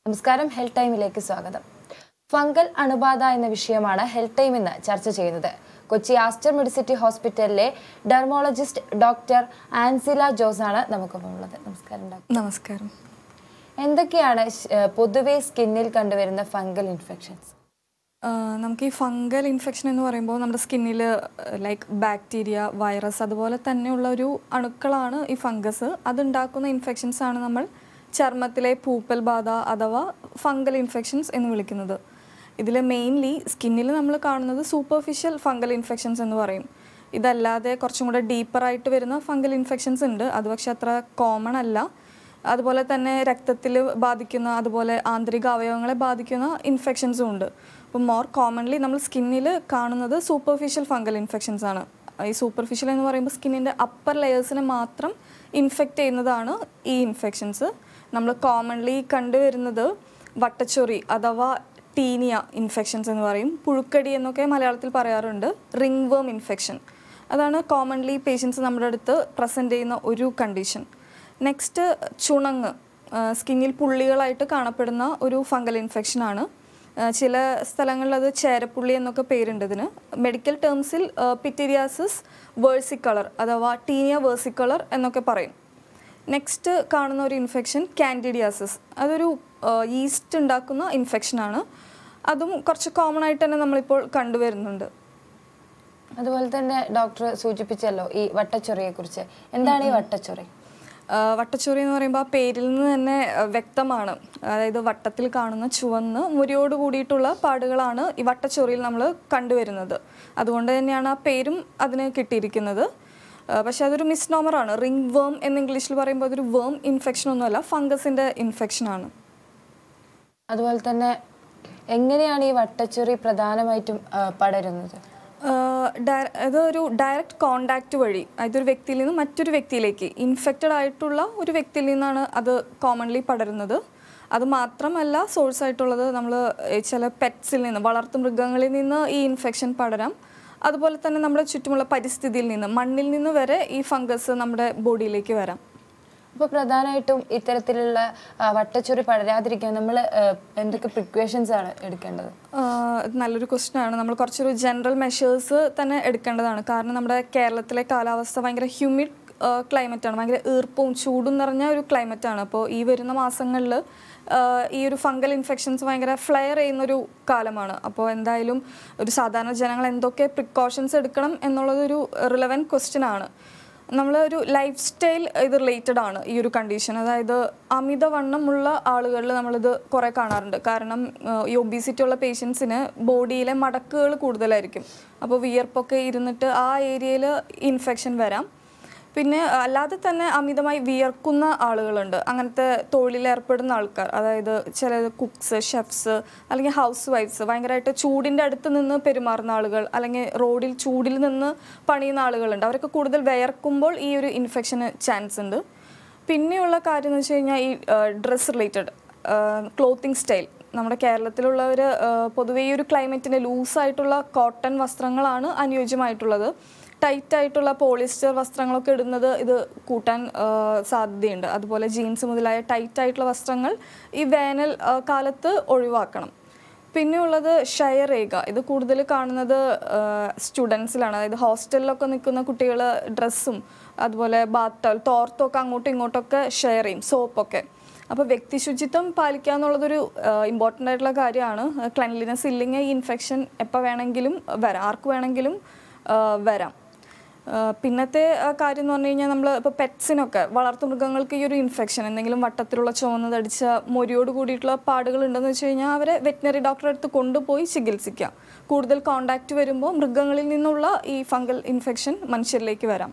നമസ്കാരം ഹെൽത്ത് ടൈമിലേക്ക് സ്വാഗതം. ഫംഗൽ അണുബാധ എന്ന വിഷയമാണ് ഹെൽത്ത് ടൈം ഇന്ന് ചർച്ച ചെയ്യുന്നത്. കൊച്ചി ആസ്റ്റർ മെഡിസിറ്റി ഹോസ്പിറ്റലിലെ ഡെർമോളജിസ്റ്റ് ഡോക്ടർ ആൻസില ജോസ് ആണ് നമുക്കൊപ്പം ഉള്ളത്. നമസ്കാരം ഡോക്ടർ. നമസ്കാരം. എന്തൊക്കെയാണ് പൊതുവെ സ്കിന്നിൽ കണ്ടുവരുന്ന ഫംഗൽ ഇൻഫെക്ഷൻസ്? നമുക്ക് ഈ ഫംഗൽ ഇൻഫെക്ഷൻ എന്ന് പറയുമ്പോൾ നമ്മുടെ സ്കിന്നിൽ ലൈക്ക് ബാക്ടീരിയ, വൈറസ് അതുപോലെ തന്നെയുള്ള ഒരു അണുക്കളാണ് ഈ ഫംഗസ്. അതുണ്ടാക്കുന്ന ഇൻഫെക്ഷൻസ് ആണ് നമ്മൾ ചർമ്മത്തിലെ പൂപ്പൽ ബാധ അഥവാ ഫംഗൽ ഇൻഫെക്ഷൻസ് എന്ന് വിളിക്കുന്നത്. ഇതിൽ മെയിൻലി സ്കിന്നിൽ നമ്മൾ കാണുന്നത് സൂപ്പർഫിഷ്യൽ ഫംഗൽ ഇൻഫെക്ഷൻസ് എന്ന് പറയും. ഇതല്ലാതെ കുറച്ചും കൂടെ ഡീപ്പറായിട്ട് വരുന്ന ഫംഗൽ ഇൻഫെക്ഷൻസ് ഉണ്ട്. അത് പക്ഷെ അത്ര കോമൺ അല്ല. അതുപോലെ തന്നെ രക്തത്തിൽ ബാധിക്കുന്ന, അതുപോലെ ആന്തരിക അവയവങ്ങളെ ബാധിക്കുന്ന ഇൻഫെക്ഷൻസും ഉണ്ട്. അപ്പോൾ മോർ കോമൺലി നമ്മൾ സ്കിന്നിൽ കാണുന്നത് സൂപ്പർഫിഷ്യൽ ഫംഗൽ ഇൻഫെക്ഷൻസ് ആണ്. ഈ സൂപ്പർഫിഷ്യൽ എന്ന് പറയുമ്പോൾ സ്കിന്നിൻ്റെ അപ്പർ ലെയേഴ്സിനെ മാത്രം ഇൻഫെക്റ്റ് ചെയ്യുന്നതാണ് ഈ ഇൻഫെക്ഷൻസ്. നമ്മൾ കോമൺലി കണ്ടുവരുന്നത് വട്ടച്ചൊറി അഥവാ ടീനിയ ഇൻഫെക്ഷൻസ് എന്ന് പറയും. പുഴുക്കടി എന്നൊക്കെ മലയാളത്തിൽ പറയാറുണ്ട്. റിംഗ് വേം ഇൻഫെക്ഷൻ, അതാണ് കോമൺലി പേഷ്യൻസ് നമ്മുടെ അടുത്ത് പ്രസൻറ്റ് ചെയ്യുന്ന ഒരു കണ്ടീഷൻ. നെക്സ്റ്റ് ചുണങ്ങ്, സ്കിന്നിൽ പുള്ളികളായിട്ട് കാണപ്പെടുന്ന ഒരു ഫംഗൽ ഇൻഫെക്ഷനാണ്. ചില സ്ഥലങ്ങളിൽ അത് ചേരപ്പുള്ളി എന്നൊക്കെ പേരുണ്ട് ഇതിന്. മെഡിക്കൽ ടേംസിൽ പിറ്റീരിയാസിസ് വേഴ്സിക്കളർ അഥവാ ടീനിയ വേഴ്സിക്കളർ എന്നൊക്കെ പറയും. നെക്സ്റ്റ് കാണുന്ന ഒരു ഇൻഫെക്ഷൻ കാൻഡിഡിയാസിസ്, അതൊരു ഈസ്റ്റ് ഉണ്ടാക്കുന്ന ഇൻഫെക്ഷനാണ്. അതും കുറച്ച് കോമൺ ആയിട്ട് തന്നെ നമ്മളിപ്പോൾ കണ്ടുവരുന്നുണ്ട്. അതുപോലെ തന്നെ ഡോക്ടർ സൂചിപ്പിച്ചല്ലോ ഈ വട്ടച്ചൊറിയെ കുറിച്ച്. എന്താണ് ഈ വട്ടച്ചൊറി? വട്ടച്ചൊറി എന്ന് പറയുമ്പോൾ ആ പേരിൽ നിന്ന് തന്നെ വ്യക്തമാണ്. അതായത് വട്ടത്തിൽ കാണുന്ന ചുവന്ന് മുരിയോട് കൂടിയിട്ടുള്ള പാടുകളാണ് ഈ വട്ടച്ചൊറിയിൽ നമ്മൾ കണ്ടുവരുന്നത്. അതുകൊണ്ട് തന്നെയാണ് ആ പേരും അതിന് കിട്ടിയിരിക്കുന്നത്. പക്ഷെ അതൊരു മിസ്നോമറാണ്. റിംഗ് വേം എന്ന് ഇംഗ്ലീഷിൽ പറയുമ്പോൾ അതൊരു വേം ഇൻഫെക്ഷൻ ഒന്നുമല്ല, ഫംഗസിൻ്റെ ഇൻഫെക്ഷനാണ്. അതുപോലെ തന്നെ എങ്ങനെയാണ് ഈ വട്ടച്ചൊറി പ്രധാനമായിട്ടും പടരുന്നത്? അതൊരു ഡയറക്റ്റ് കോണ്ടാക്റ്റ് വഴി, അതൊരു വ്യക്തിയിൽ നിന്ന് മറ്റൊരു വ്യക്തിയിലേക്ക്, ഇൻഫെക്റ്റഡ് ആയിട്ടുള്ള ഒരു വ്യക്തിയിൽ നിന്നാണ് അത് കോമൺലി പടരുന്നത്. അത് മാത്രമല്ല സോഴ്സ് ആയിട്ടുള്ളത് നമ്മൾ ചില പെറ്റ്സിൽ നിന്ന്, വളർത്തു മൃഗങ്ങളിൽ നിന്ന് ഈ ഇൻഫെക്ഷൻ പടരാം. അതുപോലെ തന്നെ നമ്മുടെ ചുറ്റുമുള്ള പരിസ്ഥിതിയിൽ നിന്ന്, മണ്ണിൽ നിന്ന് വരെ ഈ ഫംഗസ് നമ്മുടെ ബോഡിയിലേക്ക് വരാം. അപ്പോൾ പ്രധാനമായിട്ടും ഇത്തരത്തിലുള്ള വട്ടച്ചൊറി പടരാതിരിക്കാൻ നമ്മൾ എന്തൊക്കെ പ്രിക്കോഷൻസ് ആണ് എടുക്കേണ്ടത്? നല്ലൊരു ക്വസ്റ്റ്യൻ ആണ്. നമ്മൾ കുറച്ചൊരു ജനറൽ മെഷേഴ്സ് തന്നെ എടുക്കേണ്ടതാണ്. കാരണം നമ്മുടെ കേരളത്തിലെ കാലാവസ്ഥ ഭയങ്കര ഹ്യൂമിഡ് ക്ലൈമറ്റാണ്, ഭയങ്കര ഈർപ്പവും ചൂടും നിറഞ്ഞ ഒരു ക്ലൈമറ്റാണ്. അപ്പോൾ ഈ വരുന്ന മാസങ്ങളിൽ ഈ ഒരു ഫംഗൽ ഇൻഫെക്ഷൻസ് ഭയങ്കര ഫ്ലെയർ ചെയ്യുന്നൊരു കാലമാണ്. അപ്പോൾ എന്തായാലും ഒരു സാധാരണ ജനങ്ങൾ എന്തൊക്കെ പ്രിക്കോഷൻസ് എടുക്കണം എന്നുള്ളതൊരു റിലവൻറ്റ് ക്വസ്റ്റ്യൻ ആണ്. നമ്മളൊരു ലൈഫ് സ്റ്റൈൽ ഇത് റിലേറ്റഡ് ആണ് ഈ ഒരു കണ്ടീഷൻ. അതായത് അമിതവണ്ണമുള്ള ആളുകളിൽ നമ്മളിത് കുറേ കാണാറുണ്ട്. കാരണം ഈ ഒബീസിറ്റി ഉള്ള പേഷ്യൻസിന് ബോഡിയിലെ മടക്കുകൾ കൂടുതലായിരിക്കും. അപ്പോൾ വിയർപ്പൊക്കെ ഇരുന്നിട്ട് ആ ഏരിയയിൽ ഇൻഫെക്ഷൻ വരാം. പിന്നെ അല്ലാതെ തന്നെ അമിതമായി വിയർക്കുന്ന ആളുകളുണ്ട്. അങ്ങനത്തെ തൊഴിലേർപ്പെടുന്ന ആൾക്കാർ, അതായത് ചില കുക്സ്, ഷെഫ്സ് അല്ലെങ്കിൽ ഹൗസ് വൈഫ്സ്, ഭയങ്കരമായിട്ട് ചൂടിൻ്റെ അടുത്ത് നിന്ന് പെരുമാറുന്ന ആളുകൾ, അല്ലെങ്കിൽ റോഡിൽ ചൂടിൽ നിന്ന് പണിയുന്ന ആളുകളുണ്ട്. അവരൊക്കെ കൂടുതൽ വിയർക്കുമ്പോൾ ഈ ഒരു ഇൻഫെക്ഷന് ചാൻസ് ഉണ്ട്. പിന്നെയുള്ള കാര്യം എന്ന് വെച്ച് കഴിഞ്ഞാൽ ഈ ഡ്രസ് റിലേറ്റഡ് ക്ലോത്തിങ് സ്റ്റൈൽ. നമ്മുടെ കേരളത്തിലുള്ളവർ പൊതുവേ ഈ ഒരു ക്ലൈമറ്റിന് ലൂസായിട്ടുള്ള കോട്ടൺ വസ്ത്രങ്ങളാണ് അനുയോജ്യമായിട്ടുള്ളത്. ടൈറ്റായിട്ടുള്ള പോളിസ്റ്റർ വസ്ത്രങ്ങളൊക്കെ ഇടുന്നത് ഇത് കൂട്ടാൻ സാധ്യതയുണ്ട്. അതുപോലെ ജീൻസ് മുതലായ ടൈറ്റായിട്ടുള്ള വസ്ത്രങ്ങൾ ഈ വേനൽ കാലത്ത് ഒഴിവാക്കണം. പിന്നെയുള്ളത് ക്ഷയരേഖ. ഇത് കൂടുതൽ കാണുന്നത് സ്റ്റുഡൻസിലാണ്. അതായത് ഹോസ്റ്റലിലൊക്കെ നിൽക്കുന്ന കുട്ടികൾ ഡ്രസ്സും അതുപോലെ ബാത്ത് ടവൽ, തോർത്തൊക്കെ അങ്ങോട്ടും ഇങ്ങോട്ടൊക്കെ ഷെയർ ചെയ്യും, സോപ്പൊക്കെ. അപ്പോൾ വ്യക്തി ശുചിത്വം പാലിക്കുക എന്നുള്ളതൊരു ഇമ്പോർട്ടൻ്റ് ആയിട്ടുള്ള കാര്യമാണ്. ക്ലെൻലിനെസ് ഇല്ലെങ്കിൽ ഈ ഇൻഫെക്ഷൻ എപ്പോൾ വേണമെങ്കിലും വരാം, ആർക്ക് വേണമെങ്കിലും വരാം. പിന്നത്തെ കാര്യം എന്ന് പറഞ്ഞു കഴിഞ്ഞാൽ നമ്മൾ ഇപ്പോൾ പെറ്റ്സിനൊക്കെ, വളർത്തു മൃഗങ്ങൾക്ക് ഈ ഒരു ഇൻഫെക്ഷൻ, എന്തെങ്കിലും വട്ടത്തിലുള്ള ചുവന്നതടിച്ച മൊരിയോട് കൂടിയിട്ടുള്ള പാടുകൾ ഉണ്ടെന്ന് വെച്ച് കഴിഞ്ഞാൽ അവരെ വെറ്റിനറി ഡോക്ടറെ അടുത്ത് കൊണ്ടുപോയി ചികിത്സിക്കാം. കൂടുതൽ കോണ്ടാക്റ്റ് വരുമ്പോൾ മൃഗങ്ങളിൽ നിന്നുള്ള ഈ ഫംഗൽ ഇൻഫെക്ഷൻ മനുഷ്യരിലേക്ക് വരാം.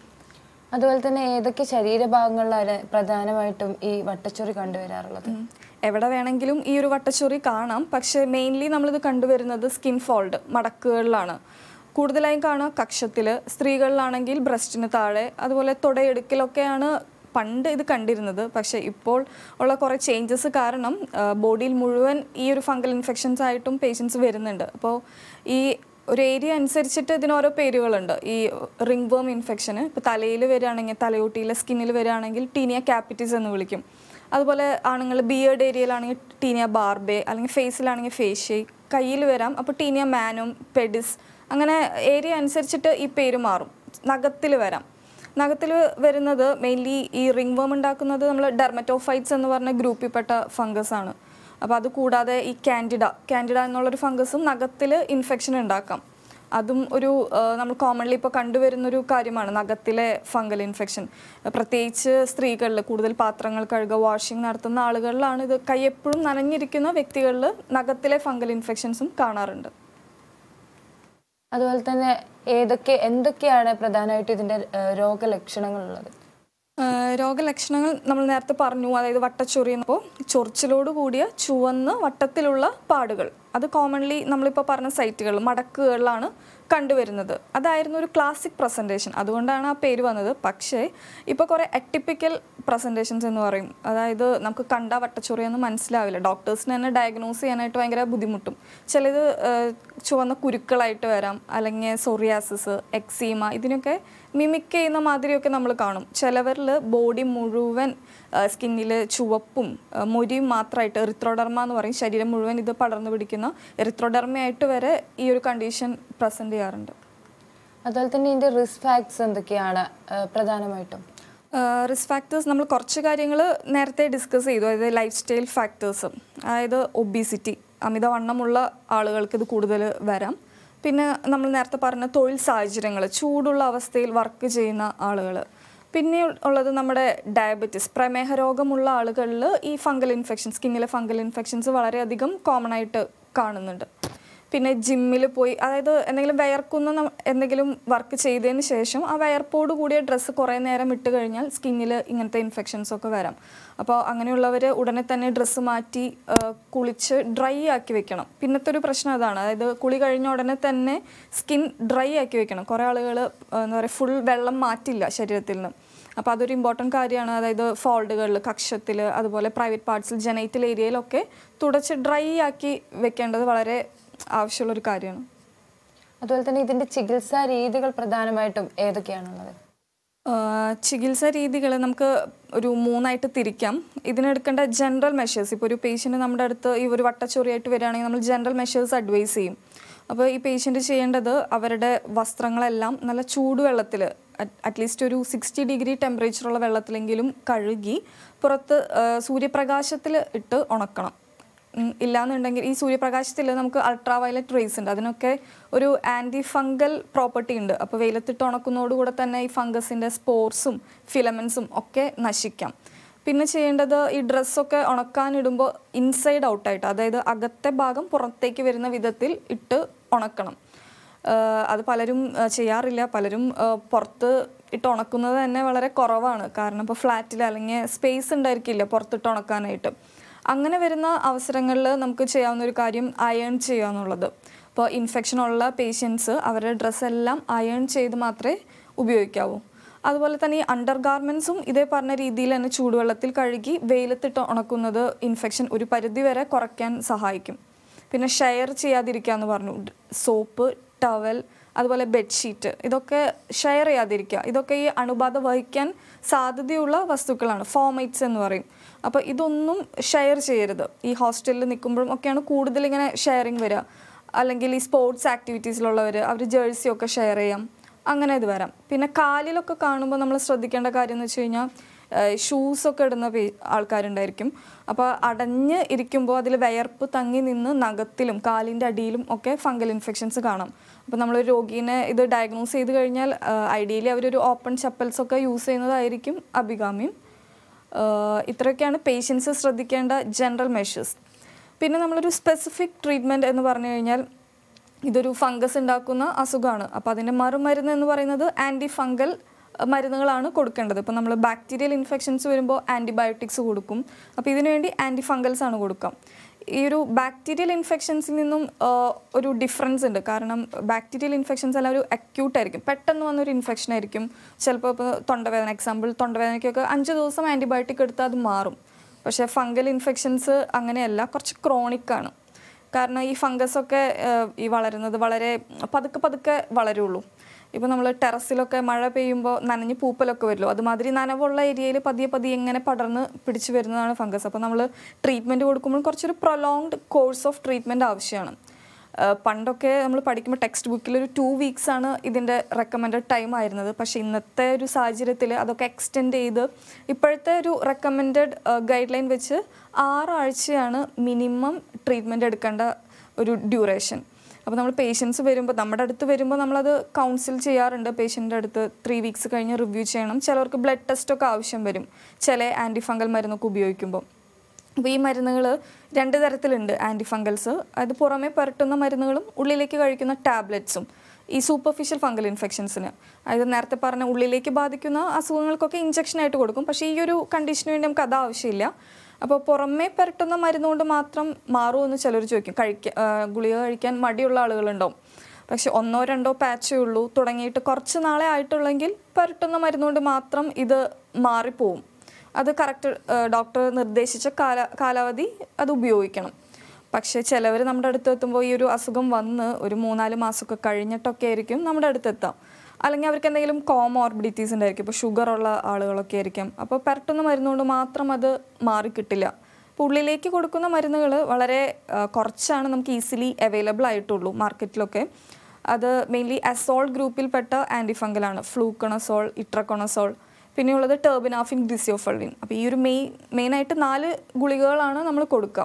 അതുപോലെ തന്നെ ഏതൊക്കെ ശരീരഭാഗങ്ങളിലാണ് പ്രധാനമായിട്ടും ഈ വട്ടച്ചൊറി കണ്ടുവരാറുള്ളത്? എവിടെ വേണമെങ്കിലും ഈ ഒരു വട്ടച്ചൊറി കാണാം. പക്ഷേ മെയിൻലി നമ്മളിത് കണ്ടുവരുന്നത് സ്കിൻ ഫോൾഡ്, മടക്കുകളിലാണ്. കൂടുതലായും കാണുക കക്ഷത്തിൽ, സ്ത്രീകളിലാണെങ്കിൽ ബ്രസ്റ്റിന് താഴെ, അതുപോലെ തുടയെടുക്കലൊക്കെയാണ് പണ്ട് ഇത് കണ്ടിരുന്നത്. പക്ഷേ ഇപ്പോൾ ഉള്ള കുറേ ചേഞ്ചസ് കാരണം ബോഡിയിൽ മുഴുവൻ ഈ ഒരു ഫംഗൽ ഇൻഫെക്ഷൻസ് ആയിട്ടും പേഷ്യൻസ് വരുന്നുണ്ട്. അപ്പോൾ ഈ ഒരു ഏരിയ അനുസരിച്ചിട്ട് ഇതിന് ഓരോ പേരുകളുണ്ട്. ഈ റിംഗ് വേം ഇൻഫെക്ഷന് ഇപ്പോൾ തലയിൽ വരികയാണെങ്കിൽ, തലയോട്ടിയിലെ സ്കിന്നിൽ വരികയാണെങ്കിൽ ടീനിയ ക്യാപിറ്റിസ് എന്ന് വിളിക്കും. അതുപോലെ ആണുങ്ങൾ ബിയേർഡ് ഏരിയയിലാണെങ്കിൽ ടീനിയ ബാർബേ, അല്ലെങ്കിൽ ഫേസിലാണെങ്കിൽ ഫേഷ്യേ, കയ്യിൽ വരാം അപ്പോൾ ടീനിയ മാനും, പെഡിസ്, അങ്ങനെ ഏരിയ അനുസരിച്ചിട്ട് ഈ പേര് മാറും. നഖത്തിൽ വരാം. നഖത്തിൽ വരുന്നത് മെയിൻലി ഈ റിംഗ് വേം ഉണ്ടാക്കുന്നത് നമ്മൾ ഡെർമറ്റോഫൈറ്റ്സ് എന്ന് പറഞ്ഞ ഗ്രൂപ്പിൽപ്പെട്ട ഫംഗസ് ആണ്. അപ്പോൾ അത് കൂടാതെ ഈ കാൻഡിഡ എന്നുള്ളൊരു ഫംഗസും നഖത്തിൽ ഇൻഫെക്ഷൻ ഉണ്ടാക്കാം. അതും ഒരു നമ്മൾ കോമൺലി ഇപ്പോൾ കണ്ടുവരുന്നൊരു കാര്യമാണ് നഖത്തിലെ ഫംഗൽ ഇൻഫെക്ഷൻ. പ്രത്യേകിച്ച് സ്ത്രീകളിൽ കൂടുതൽ പാത്രങ്ങൾ കഴുകുക, വാഷിംഗ് നടത്തുന്ന ആളുകളിലാണ് ഇത്. കൈ എപ്പോഴും നനഞ്ഞിരിക്കുന്ന വ്യക്തികളിൽ നഖത്തിലെ ഫംഗൽ ഇൻഫെക്ഷൻസും കാണാറുണ്ട്. അതുപോലെ തന്നെ എന്തൊക്കെയാണ് പ്രധാനമായിട്ട് ഇതിൻ്റെ രോഗലക്ഷണങ്ങളുള്ളത്? രോഗലക്ഷണങ്ങൾ നമ്മൾ നേരത്തെ പറഞ്ഞു. അതായത് വട്ടച്ചൊറിയുമ്പോൾ ചൊറിച്ചിലോട് കൂടിയ ചുവന്ന് വട്ടത്തിലുള്ള പാടുകൾ, അത് കോമൺലി നമ്മളിപ്പോൾ പറഞ്ഞ സൈറ്റുകൾ, മടക്കുകളിലാണ് കണ്ടുവരുന്നത്. അതായിരുന്നു ഒരു ക്ലാസിക് പ്രസൻറ്റേഷൻ, അതുകൊണ്ടാണ് ആ പേര് വന്നത്. പക്ഷേ ഇപ്പോൾ കുറേ അറ്റിപ്പിക്കൽ പ്രസൻറ്റേഷൻസ് എന്ന് പറയും. അതായത് നമുക്ക് കണ്ട വട്ടച്ചൊറിയൊന്നും മനസ്സിലാവില്ല, ഡോക്ടേഴ്സിന് തന്നെ ഡയഗ്നോസ് ചെയ്യാനായിട്ട് ഭയങ്കര ബുദ്ധിമുട്ടും. ചിലത് ചുവന്ന കുരുക്കളായിട്ട് വരാം, അല്ലെങ്കിൽ സോറിയാസിസ്, എക്സീമ, ഇതിനൊക്കെ മിമിക് ചെയ്യുന്ന മാതിരിയൊക്കെ നമ്മൾ കാണും. ചിലവരിൽ ബോഡി മുഴുവൻ സ്കിന്നിൽ ചുവപ്പും മൊരിയും മാത്രമായിട്ട്, എറിത്രോഡർമ എന്ന് പറയും, ശരീരം മുഴുവൻ ഇത് പടർന്നു പിടിക്കുന്ന എറിത്രോഡർമയായിട്ട് വരെ ഈ ഒരു കണ്ടീഷൻ പ്രസൻറ്റ് ചെയ്യാറുണ്ട്. അതുപോലെ തന്നെ ഇതിൻ്റെ റിസ്ക് ഫാക്ടേഴ്സ് എന്തൊക്കെയാണ് പ്രധാനമായിട്ടും? റിസ്ക് ഫാക്ടേഴ്സ് നമ്മൾ കുറച്ച് കാര്യങ്ങൾ നേരത്തെ ഡിസ്കസ് ചെയ്തു. അതായത് ലൈഫ് സ്റ്റൈൽ ഫാക്ടേഴ്സ്, അതായത് ഒബീസിറ്റി, അമിതവണ്ണമുള്ള ആളുകൾക്ക് ഇത് കൂടുതൽ വരാം. പിന്നെ നമ്മൾ നേരത്തെ പറഞ്ഞ തൊഴിൽ സാഹചര്യങ്ങൾ, ചൂടുള്ള അവസ്ഥയിൽ വർക്ക് ചെയ്യുന്ന ആളുകൾ. പിന്നെ ഉള്ളത് നമ്മുടെ ഡയബറ്റിസ്, പ്രമേഹ രോഗമുള്ള ആളുകളിൽ ഈ ഫംഗൽ ഇൻഫെക്ഷൻ, സ്കിന്നിലെ ഫംഗൽ ഇൻഫെക്ഷൻസ് വളരെയധികം കോമൺ ആയിട്ട് കാണുന്നുണ്ട്. പിന്നെ ജിമ്മിൽ പോയി, അതായത് എന്തെങ്കിലും വിയർക്കുന്ന എന്തെങ്കിലും വർക്ക് ചെയ്തതിന് ശേഷം ആ വിയർപ്പോട് കൂടിയ ഡ്രസ്സ് കുറേ നേരം ഇട്ട് കഴിഞ്ഞാൽ സ്കിന്നിൽ ഇങ്ങനത്തെ ഇൻഫെക്ഷൻസൊക്കെ വരാം. അപ്പോൾ അങ്ങനെയുള്ളവർ ഉടനെ തന്നെ ഡ്രസ്സ് മാറ്റി കുളിച്ച് ഡ്രൈ ആക്കി വെക്കണം. പിന്നത്തെ ഒരു പ്രശ്നം അതാണ്, അതായത് കുളി കഴിഞ്ഞ ഉടനെ തന്നെ സ്കിൻ ഡ്രൈ ആക്കി വെക്കണം. കുറേ ആളുകൾ എന്താ പറയുക, ഫുൾ വെള്ളം മാറ്റില്ല ശരീരത്തിൽ നിന്ന്. അപ്പോൾ അതൊരു ഇമ്പോർട്ടൻറ്റ് കാര്യമാണ്. അതായത് ഫോൾഡുകളിൽ, കക്ഷത്തിൽ, അതുപോലെ പ്രൈവറ്റ് പാർട്സിൽ, ജനൈറ്റൽ ഏരിയയിലൊക്കെ തുടച്ച് ഡ്രൈ ആക്കി വെക്കേണ്ടത് വളരെ ആവശ്യമുള്ളൊരു കാര്യമാണ്. അതുപോലെ തന്നെ ഇതിൻ്റെ ചികിത്സാ രീതികൾ പ്രധാനമായിട്ടും ഏതൊക്കെയാണുള്ളത്? ചികിത്സാ രീതികൾ നമുക്ക് ഒരു 3ആയിട്ട് തിരിക്കാം. ഇതിനെടുക്കേണ്ട ജനറൽ മെഷേഴ്സ്, ഇപ്പോൾ ഒരു പേഷ്യൻ്റ് നമ്മുടെ അടുത്ത് ഈ ഒരു വട്ടച്ചൊറിയായിട്ട് വരികയാണെങ്കിൽ നമ്മൾ ജനറൽ മെഷേഴ്സ് അഡ്വൈസ് ചെയ്യും. അപ്പോൾ ഈ പേഷ്യൻ്റ് ചെയ്യേണ്ടത് അവരുടെ വസ്ത്രങ്ങളെല്ലാം നല്ല ചൂടുവെള്ളത്തിൽ, അറ്റ്ലീസ്റ്റ് ഒരു 60 ഡിഗ്രി ടെമ്പറേച്ചറുള്ള വെള്ളത്തിലെങ്കിലും കഴുകി പുറത്ത് സൂര്യപ്രകാശത്തിൽ ഇട്ട് ഉണക്കണം. ഇല്ലാന്നുണ്ടെങ്കിൽ ഈ സൂര്യപ്രകാശത്തിൽ നമുക്ക് അൾട്രാ വയലറ്റ് റേസ് ഉണ്ട്, അതിനൊക്കെ ഒരു ആൻറ്റി ഫംഗൽ പ്രോപ്പർട്ടി ഉണ്ട്. അപ്പോൾ വെയിലത്തിട്ട് ഉണക്കുന്നതോടുകൂടെ തന്നെ ഈ ഫംഗസിൻ്റെ സ്പോർസും ഫിലമെൻസും ഒക്കെ നശിക്കാം. പിന്നെ ചെയ്യേണ്ടത് ഈ ഡ്രസ്സൊക്കെ ഉണക്കാനിടുമ്പോൾ ഇൻസൈഡ് ഔട്ടായിട്ട്, അതായത് അകത്തെ ഭാഗം പുറത്തേക്ക് വരുന്ന വിധത്തിൽ ഇട്ട് ഉണക്കണം. അത് പലരും ചെയ്യാറില്ല. പലരും പുറത്ത് ഇട്ട് ഉണക്കുന്നത് തന്നെ വളരെ കുറവാണ്. കാരണം ഇപ്പോൾ ഫ്ലാറ്റിൽ അല്ലെങ്കിൽ സ്പേസ് ഉണ്ടായിരിക്കില്ല പുറത്തിട്ട് ഉണക്കാനായിട്ട്. അങ്ങനെ വരുന്ന അവസരങ്ങളിൽ നമുക്ക് ചെയ്യാവുന്ന ഒരു കാര്യം അയൺ ചെയ്യുക എന്നുള്ളത്. ഇപ്പോൾ ഇൻഫെക്ഷനുള്ള പേഷ്യൻസ് അവരുടെ ഡ്രസ്സെല്ലാം അയൺ ചെയ്ത് മാത്രമേ ഉപയോഗിക്കാവൂ. അതുപോലെ തന്നെ ഈ അണ്ടർ ഗാർമെൻറ്റ്സും ഇതേ പറഞ്ഞ രീതിയിൽ തന്നെ ചൂടുവെള്ളത്തിൽ കഴുകി വെയിലത്തിട്ട് ഉണക്കുന്നത് ഇൻഫെക്ഷൻ ഒരു പരിധി വരെ കുറയ്ക്കാൻ സഹായിക്കും. പിന്നെ ഷെയർ ചെയ്യാതിരിക്കുക എന്ന് പറഞ്ഞു. സോപ്പ്, ടവൽ, അതുപോലെ ബെഡ്ഷീറ്റ്, ഇതൊക്കെ ഷെയർ ചെയ്യാതിരിക്കുക. ഇതൊക്കെ ഈ അണുബാധ വഹിക്കാൻ സാധ്യതയുള്ള വസ്തുക്കളാണ്, ഫോമൈറ്റ്സ് എന്ന് പറയും. അപ്പോൾ ഇതൊന്നും ഷെയർ ചെയ്യരുത്. ഈ ഹോസ്റ്റലിൽ നിൽക്കുമ്പോഴും ഒക്കെയാണ് കൂടുതൽ ഇങ്ങനെ ഷെയറിങ് വരിക. അല്ലെങ്കിൽ ഈ സ്പോർട്സ് ആക്ടിവിറ്റീസിലുള്ളവർ അവർ ജേഴ്സിയൊക്കെ ഷെയർ ചെയ്യാം, അങ്ങനെ ഇത് വരാം. പിന്നെ കാലിലൊക്കെ കാണുമ്പോൾ നമ്മൾ ശ്രദ്ധിക്കേണ്ട കാര്യം എന്ന് വെച്ച് കഴിഞ്ഞാൽ ഷൂസൊക്കെ ഇടുന്ന ആൾക്കാരുണ്ടായിരിക്കും. അപ്പോൾ അടഞ്ഞ് ഇരിക്കുമ്പോൾ അതിൽ വിയർപ്പ് തങ്ങി നിന്ന് നഖത്തിലും കാലിൻ്റെ അടിയിലും ഒക്കെ ഫംഗൽ ഇൻഫെക്ഷൻസ് കാണാം. അപ്പോൾ നമ്മളൊരു രോഗീനെ ഇത് ഡയഗ്നോസ് ചെയ്ത് കഴിഞ്ഞാൽ ഐഡിയലി അവരൊരു ഓപ്പൺ ചപ്പൽസൊക്കെ യൂസ് ചെയ്യുന്നതായിരിക്കും അഭികാമ്യം. ഇത്രയൊക്കെയാണ് പേഷ്യൻസ് ശ്രദ്ധിക്കേണ്ട ജനറൽ മെഷേഴ്സ്. പിന്നെ നമ്മളൊരു സ്പെസിഫിക് ട്രീറ്റ്മെൻറ്റ് എന്ന് പറഞ്ഞു കഴിഞ്ഞാൽ ഇതൊരു ഫംഗസ് ഉണ്ടാക്കുന്ന അസുഖമാണ്. അപ്പോൾ അതിൻ്റെ മറുമരുന്ന് എന്ന് പറയുന്നത് ആൻറ്റി ഫംഗൽ മരുന്നുകളാണ് കൊടുക്കേണ്ടത്. ഇപ്പോൾ നമ്മൾ ബാക്ടീരിയൽ ഇൻഫെക്ഷൻസ് വരുമ്പോൾ ആൻറ്റിബയോട്ടിക്സ് കൊടുക്കും. അപ്പോൾ ഇതിനു വേണ്ടി ആൻറ്റി ഫംഗൽസ് ആണ് കൊടുക്കാം. ഈ ഒരു ബാക്ടീരിയൽ ഇൻഫെക്ഷൻസിൽ നിന്നും ഒരു ഡിഫറൻസ് ഉണ്ട്. കാരണം ബാക്ടീരിയൽ ഇൻഫെക്ഷൻസ് എല്ലാം ഒരു അക്യൂട്ടായിരിക്കും, പെട്ടെന്ന് വന്നൊരു ഇൻഫെക്ഷൻ ആയിരിക്കും. ചിലപ്പോൾ ഇപ്പോൾ തൊണ്ടവേദന, എക്സാമ്പിൾ തൊണ്ടവേദനയ്ക്കൊക്കെ 5 ദിവസം ആൻറ്റിബയോട്ടിക് എടുത്താൽ അത് മാറും. പക്ഷേ ഫംഗൽ ഇൻഫെക്ഷൻസ് അങ്ങനെയല്ല, കുറച്ച് ക്രോണിക്കാണ്. കാരണം ഈ ഫംഗസൊക്കെ ഈ വളരുന്നത് വളരെ പതുക്കെ വളരുള്ളൂ. ഇപ്പോൾ നമ്മൾ ടെറസിലൊക്കെ മഴ പെയ്യുമ്പോൾ നനഞ്ഞ് പൂപ്പലൊക്കെ വരുമല്ലോ, അതുമാതിരി നനവുള്ള ഏരിയയിൽ പതിയെ പതിയെ ഇങ്ങനെ പടർന്ന് പിടിച്ച് വരുന്നതാണ് ഫംഗസ്. അപ്പോൾ നമ്മൾ ട്രീറ്റ്മെൻറ്റ് കൊടുക്കുമ്പോൾ കുറച്ചൊരു പ്രൊലോങ്ഡ് കോഴ്സ് ഓഫ് ട്രീറ്റ്മെൻറ്റ് ആവശ്യമാണ്. പണ്ടൊക്കെ നമ്മൾ പഠിക്കുമ്പോൾ ടെക്സ്റ്റ് ബുക്കിൽ ഒരു 2 weeks ആണ് ഇതിൻ്റെ റെക്കമെൻഡഡ് ടൈം ആയിരുന്നത്. പക്ഷേ ഇന്നത്തെ ഒരു സാഹചര്യത്തിൽ അതൊക്കെ എക്സ്റ്റെൻഡ് ചെയ്ത് ഇപ്പോഴത്തെ ഒരു റെക്കമെൻഡഡ് ഗൈഡ് ലൈൻ വെച്ച് 6 ആഴ്ചയാണ് മിനിമം ട്രീറ്റ്മെൻറ്റ് എടുക്കേണ്ട ഒരു ഡ്യൂറേഷൻ. അപ്പോൾ നമ്മൾ പേഷ്യൻസ് വരുമ്പോൾ നമ്മുടെ അടുത്ത് വരുമ്പോൾ നമ്മളത് കൗൺസിൽ ചെയ്യാറുണ്ട്. പേഷ്യൻ്റെ അടുത്ത് 3 weeks കഴിഞ്ഞ് റിവ്യൂ ചെയ്യണം. ചിലർക്ക് ബ്ലഡ് ടെസ്റ്റൊക്കെ ആവശ്യം വരും ചില ആൻറ്റി ഫംഗൽ മരുന്നൊക്കെ ഉപയോഗിക്കുമ്പോൾ. അപ്പോൾ ഈ മരുന്നുകൾ 2 തരത്തിലുണ്ട് ആൻറ്റി ഫംഗൽസ്. അത് പുറമേ പുരട്ടുന്ന മരുന്നുകളും ഉള്ളിലേക്ക് കഴിക്കുന്ന ടാബ്ലറ്റ്സും. ഈ സൂപ്പർഫിഷ്യൽ ഫംഗൽ ഇൻഫെക്ഷൻസിന്, അതായത് നേരത്തെ പറഞ്ഞ ഉള്ളിലേക്ക് ബാധിക്കുന്ന അസുഖങ്ങൾക്കൊക്കെ ഇഞ്ചക്ഷനായിട്ട് കൊടുക്കും. പക്ഷേ ഈ ഒരു കണ്ടീഷന് വേണ്ടി നമുക്ക് അത് ആവശ്യമില്ല. അപ്പോൾ പുറമേ പുരട്ടുന്ന മരുന്ന് കൊണ്ട് മാത്രം മാറുമെന്ന് ചിലർ ചോദിക്കും. ഗുളിക കഴിക്കാൻ മടിയുള്ള ആളുകളുണ്ടാവും. പക്ഷെ 1-2 പാച്ചേ ഉള്ളൂ, തുടങ്ങിയിട്ട് കുറച്ച് നാളെ ആയിട്ടുള്ളെങ്കിൽ പുരട്ടുന്ന മരുന്നുകൊണ്ട് മാത്രം ഇത് മാറിപ്പോവും. അത് കറക്റ്റ് ഡോക്ടർ നിർദ്ദേശിച്ച കാലാവധി അത് ഉപയോഗിക്കണം. പക്ഷേ ചിലവർ നമ്മുടെ അടുത്ത് എത്തുമ്പോൾ ഈ ഒരു അസുഖം വന്ന് ഒരു 3-4 മാസമൊക്കെ കഴിഞ്ഞിട്ടൊക്കെ ആയിരിക്കും നമ്മുടെ അടുത്തെത്താം. അല്ലെങ്കിൽ അവർക്ക് എന്തെങ്കിലും കോമോർബിഡിറ്റീസ് ഉണ്ടായിരിക്കും. ഇപ്പോൾ ഷുഗറുള്ള ആളുകളൊക്കെ ആയിരിക്കും. അപ്പോൾ പുരട്ടുന്ന മരുന്നുകൊണ്ട് മാത്രം അത് മാറിക്കിട്ടില്ല. അപ്പോൾ ഉള്ളിലേക്ക് കൊടുക്കുന്ന മരുന്നുകൾ വളരെ കുറച്ചാണ് നമുക്ക് ഈസിലി അവൈലബിൾ ആയിട്ടുള്ളൂ മാർക്കറ്റിലൊക്കെ. അത് മെയിൻലി അസോൾ ഗ്രൂപ്പിൽപ്പെട്ട ആൻറ്റി ഫംഗലാണ്. ഫ്ലൂക്കണസോൾ, ഇട്രക്കൊണസോൾ, പിന്നെയുള്ളത് ടെർബിനാഫിൻ, ഗ്ലിസിയോഫൾവിൻ. അപ്പോൾ ഈ ഒരു മെയിനായിട്ട് 4 ഗുളികകളാണ് നമ്മൾ കൊടുക്കുക.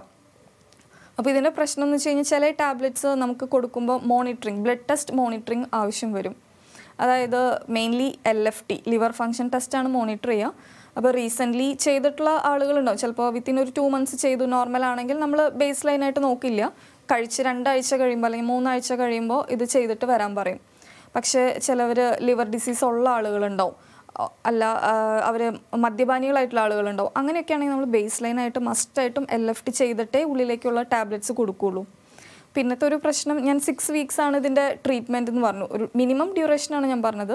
അപ്പോൾ ഇതിൻ്റെ പ്രശ്നം എന്ന് വെച്ച് കഴിഞ്ഞാൽ ചില ടാബ്ലറ്റ്സ് നമുക്ക് കൊടുക്കുമ്പോൾ മോണിറ്ററിങ്, ബ്ലഡ് ടെസ്റ്റ് മോണിറ്ററിങ് ആവശ്യം വരും. അതായത് മെയിൻലി LFT, ലിവർ ഫങ്ഷൻ ടെസ്റ്റാണ് മോണിറ്റർ ചെയ്യുക. അപ്പോൾ റീസെൻ്റ്ലി ചെയ്തിട്ടുള്ള ആളുകളുണ്ടാവും. ചിലപ്പോൾ വിത്തിൻ ഒരു 2 months ചെയ്തു നോർമൽ ആണെങ്കിൽ നമ്മൾ ബേസ് ലൈനായിട്ട് നോക്കില്ല. കഴിച്ച് 2 ആഴ്ച കഴിയുമ്പോൾ അല്ലെങ്കിൽ 3 ആഴ്ച കഴിയുമ്പോൾ ഇത് ചെയ്തിട്ട് വരാൻ പറയും. പക്ഷേ ചിലവർ ലിവർ ഡിസീസ് ഉള്ള ആളുകളുണ്ടാവും, അല്ല അവർ മദ്യപാനികളായിട്ടുള്ള ആളുകളുണ്ടാവും. അങ്ങനെയൊക്കെ ആണെങ്കിൽ നമ്മൾ ബേസ് ലൈനായിട്ട് മസ്റ്റായിട്ടും LFT ചെയ്തിട്ടേ ഉള്ളിലേക്കുള്ള ടാബ്ലറ്റ്സ് കൊടുക്കുകയുള്ളൂ. പിന്നത്തെ ഒരു പ്രശ്നം, ഞാൻ 6 weeks ആണ് ഇതിൻ്റെ ട്രീറ്റ്മെൻറ്റ് എന്ന് പറഞ്ഞു. ഒരു മിനിമം ഡ്യൂറേഷനാണ് ഞാൻ പറഞ്ഞത്.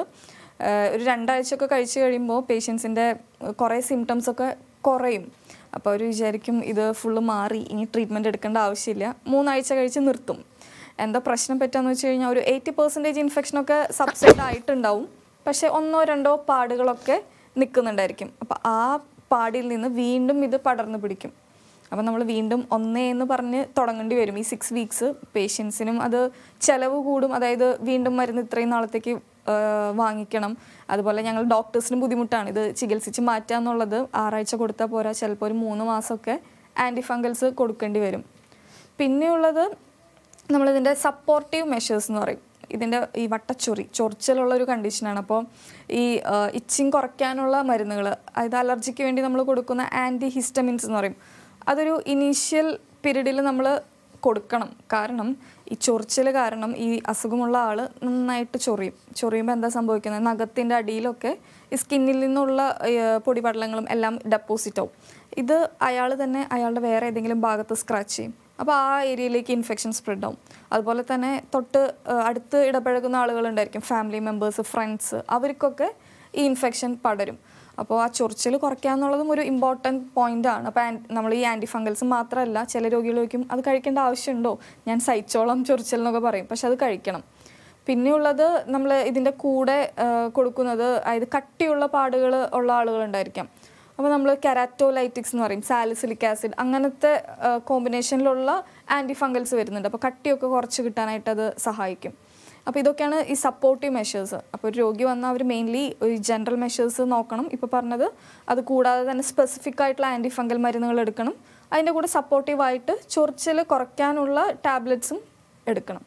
ഒരു 2 ആഴ്ചയൊക്കെ കഴിച്ച് കഴിയുമ്പോൾ പേഷ്യൻസിൻ്റെ കുറേ സിംറ്റംസൊക്കെ കുറയും. അപ്പോൾ അവർ വിചാരിക്കും ഇത് ഫുള്ള് മാറി, ഇനി ട്രീറ്റ്മെൻറ്റ് എടുക്കേണ്ട ആവശ്യമില്ല, 3 ആഴ്ച കഴിച്ച് നിർത്തും. എന്താ പ്രശ്നം പറ്റുകയെന്ന് വെച്ച് കഴിഞ്ഞാൽ ഒരു 80% ഇൻഫെക്ഷനൊക്കെ സബ്സൈഡ് ആയിട്ടുണ്ടാവും. പക്ഷേ 1-2 പാടുകളൊക്കെ നിൽക്കുന്നുണ്ടായിരിക്കും. അപ്പോൾ ആ പാടിൽ നിന്ന് വീണ്ടും ഇത് പടർന്നു പിടിക്കും. അപ്പോൾ നമ്മൾ വീണ്ടും 1 എന്ന് പറഞ്ഞ് തുടങ്ങേണ്ടി വരും. ഈ 6 weeks പേഷ്യൻസിനും അത് ചിലവ് കൂടും. അതായത് വീണ്ടും മരുന്ന് ഇത്രയും നാളത്തേക്ക് വാങ്ങിക്കണം. അതുപോലെ ഞങ്ങൾ ഡോക്ടേഴ്സിനും ബുദ്ധിമുട്ടാണ് ഇത് ചികിത്സിച്ച് മാറ്റുക എന്നുള്ളത്. 6 ആഴ്ച കൊടുത്താൽ പോരാ, ചിലപ്പോൾ ഒരു 3 മാസമൊക്കെ ആൻറ്റി ഫംഗൽസ് കൊടുക്കേണ്ടി വരും. പിന്നെയുള്ളത് നമ്മളിതിൻ്റെ സപ്പോർട്ടീവ് മെഷേഴ്സ് എന്ന് പറയും. ഇതിൻ്റെ ഈ ചൊറിച്ചിലുള്ളൊരു കണ്ടീഷനാണ്. അപ്പോൾ ഈ ഇച്ചിങ് കുറയ്ക്കാനുള്ള മരുന്നുകൾ, അതായത് അലർജിക്ക് വേണ്ടി നമ്മൾ കൊടുക്കുന്ന ആൻറ്റി ഹിസ്റ്റമിൻസ് എന്ന് പറയും, അതൊരു ഇനീഷ്യൽ പീരീഡിൽ നമ്മൾ കൊടുക്കണം. കാരണം ഈ ചൊറിച്ചിൽ കാരണം ഈ അസുഖമുള്ള ആൾ നന്നായിട്ട് ചൊറിയുമ്പോൾ എന്താ സംഭവിക്കുന്നത്, നഖത്തിൻ്റെ അടിയിലൊക്കെ ഈ സ്കിന്നിൽ നിന്നുള്ള പൊടിപടലങ്ങളും എല്ലാം ഡെപ്പോസിറ്റ് ആവും. ഇത് അയാൾ തന്നെ അയാളുടെ വേറെ ഏതെങ്കിലും ഭാഗത്ത് സ്ക്രാച്ച് ചെയ്യും. അപ്പോൾ ആ ഏരിയയിലേക്ക് ഇൻഫെക്ഷൻ സ്പ്രെഡ് ആവും. അതുപോലെ തന്നെ അടുത്ത് ഇടപഴകുന്ന ആളുകളുണ്ടായിരിക്കും, ഫാമിലി മെമ്പേഴ്സ്, ഫ്രണ്ട്സ്, അവർക്കൊക്കെ ഈ ഇൻഫെക്ഷൻ പടരും. അപ്പോൾ ആ ചൊറിച്ചിൽ കുറയ്ക്കുക എന്നുള്ളതും ഒരു ഇമ്പോർട്ടൻറ്റ് പോയിൻ്റാണ്. അപ്പോൾ നമ്മൾ ഈ ആൻറ്റി ഫംഗൽസ് മാത്രമല്ല, ചില രോഗികൾ ചോദിക്കും അത് കഴിക്കേണ്ട ആവശ്യമുണ്ടോ, ഞാൻ സഹിച്ചോളം ചൊറിച്ചിൽ എന്നൊക്കെ പറയും. പക്ഷെ അത് കഴിക്കണം. പിന്നെയുള്ളത് നമ്മൾ ഇതിൻ്റെ കൂടെ കൊടുക്കുന്നത്, അതായത് കട്ടിയുള്ള പാടുകൾ ഉള്ള ആളുകളുണ്ടായിരിക്കാം. അപ്പോൾ നമ്മൾ കെരാറ്റോലൈറ്റിക്സ് എന്ന് പറയും, സാലിസിലിക് ആസിഡ്, അങ്ങനത്തെ കോമ്പിനേഷനിലുള്ള ആൻറ്റി ഫംഗൽസ് വരുന്നുണ്ട്. അപ്പോൾ കട്ടിയൊക്കെ കുറച്ച് കിട്ടാനായിട്ട് അത് സഹായിക്കും. അപ്പോൾ ഇതൊക്കെയാണ് ഈ സപ്പോർട്ടീവ് മെഷേഴ്സ്. അപ്പോൾ ഒരു രോഗി വന്നാൽ അവർ മെയിൻലി ഒരു ജനറൽ മെഷേഴ്സ് നോക്കണം, ഇപ്പോൾ പറഞ്ഞത്. അത് കൂടാതെ തന്നെ സ്പെസിഫിക് ആയിട്ടുള്ള ആൻറ്റി ഫംഗൽ മരുന്നുകൾ എടുക്കണം. അതിൻ്റെ കൂടെ സപ്പോർട്ടീവായിട്ട് ചൊറിച്ചിൽ കുറയ്ക്കാനുള്ള ടാബ്ലറ്റ്സും എടുക്കണം.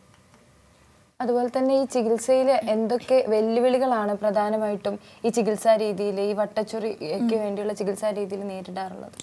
അതുപോലെ തന്നെ ഈ ചികിത്സയിൽ എന്തൊക്കെ വെല്ലുവിളികളാണ് പ്രധാനമായിട്ടും ഈ ചികിത്സാ രീതിയിൽ, ഈ വട്ടച്ചൊറിക്ക് വേണ്ടിയുള്ള ചികിത്സാ രീതിയിൽ നേരിടാറുള്ളത്?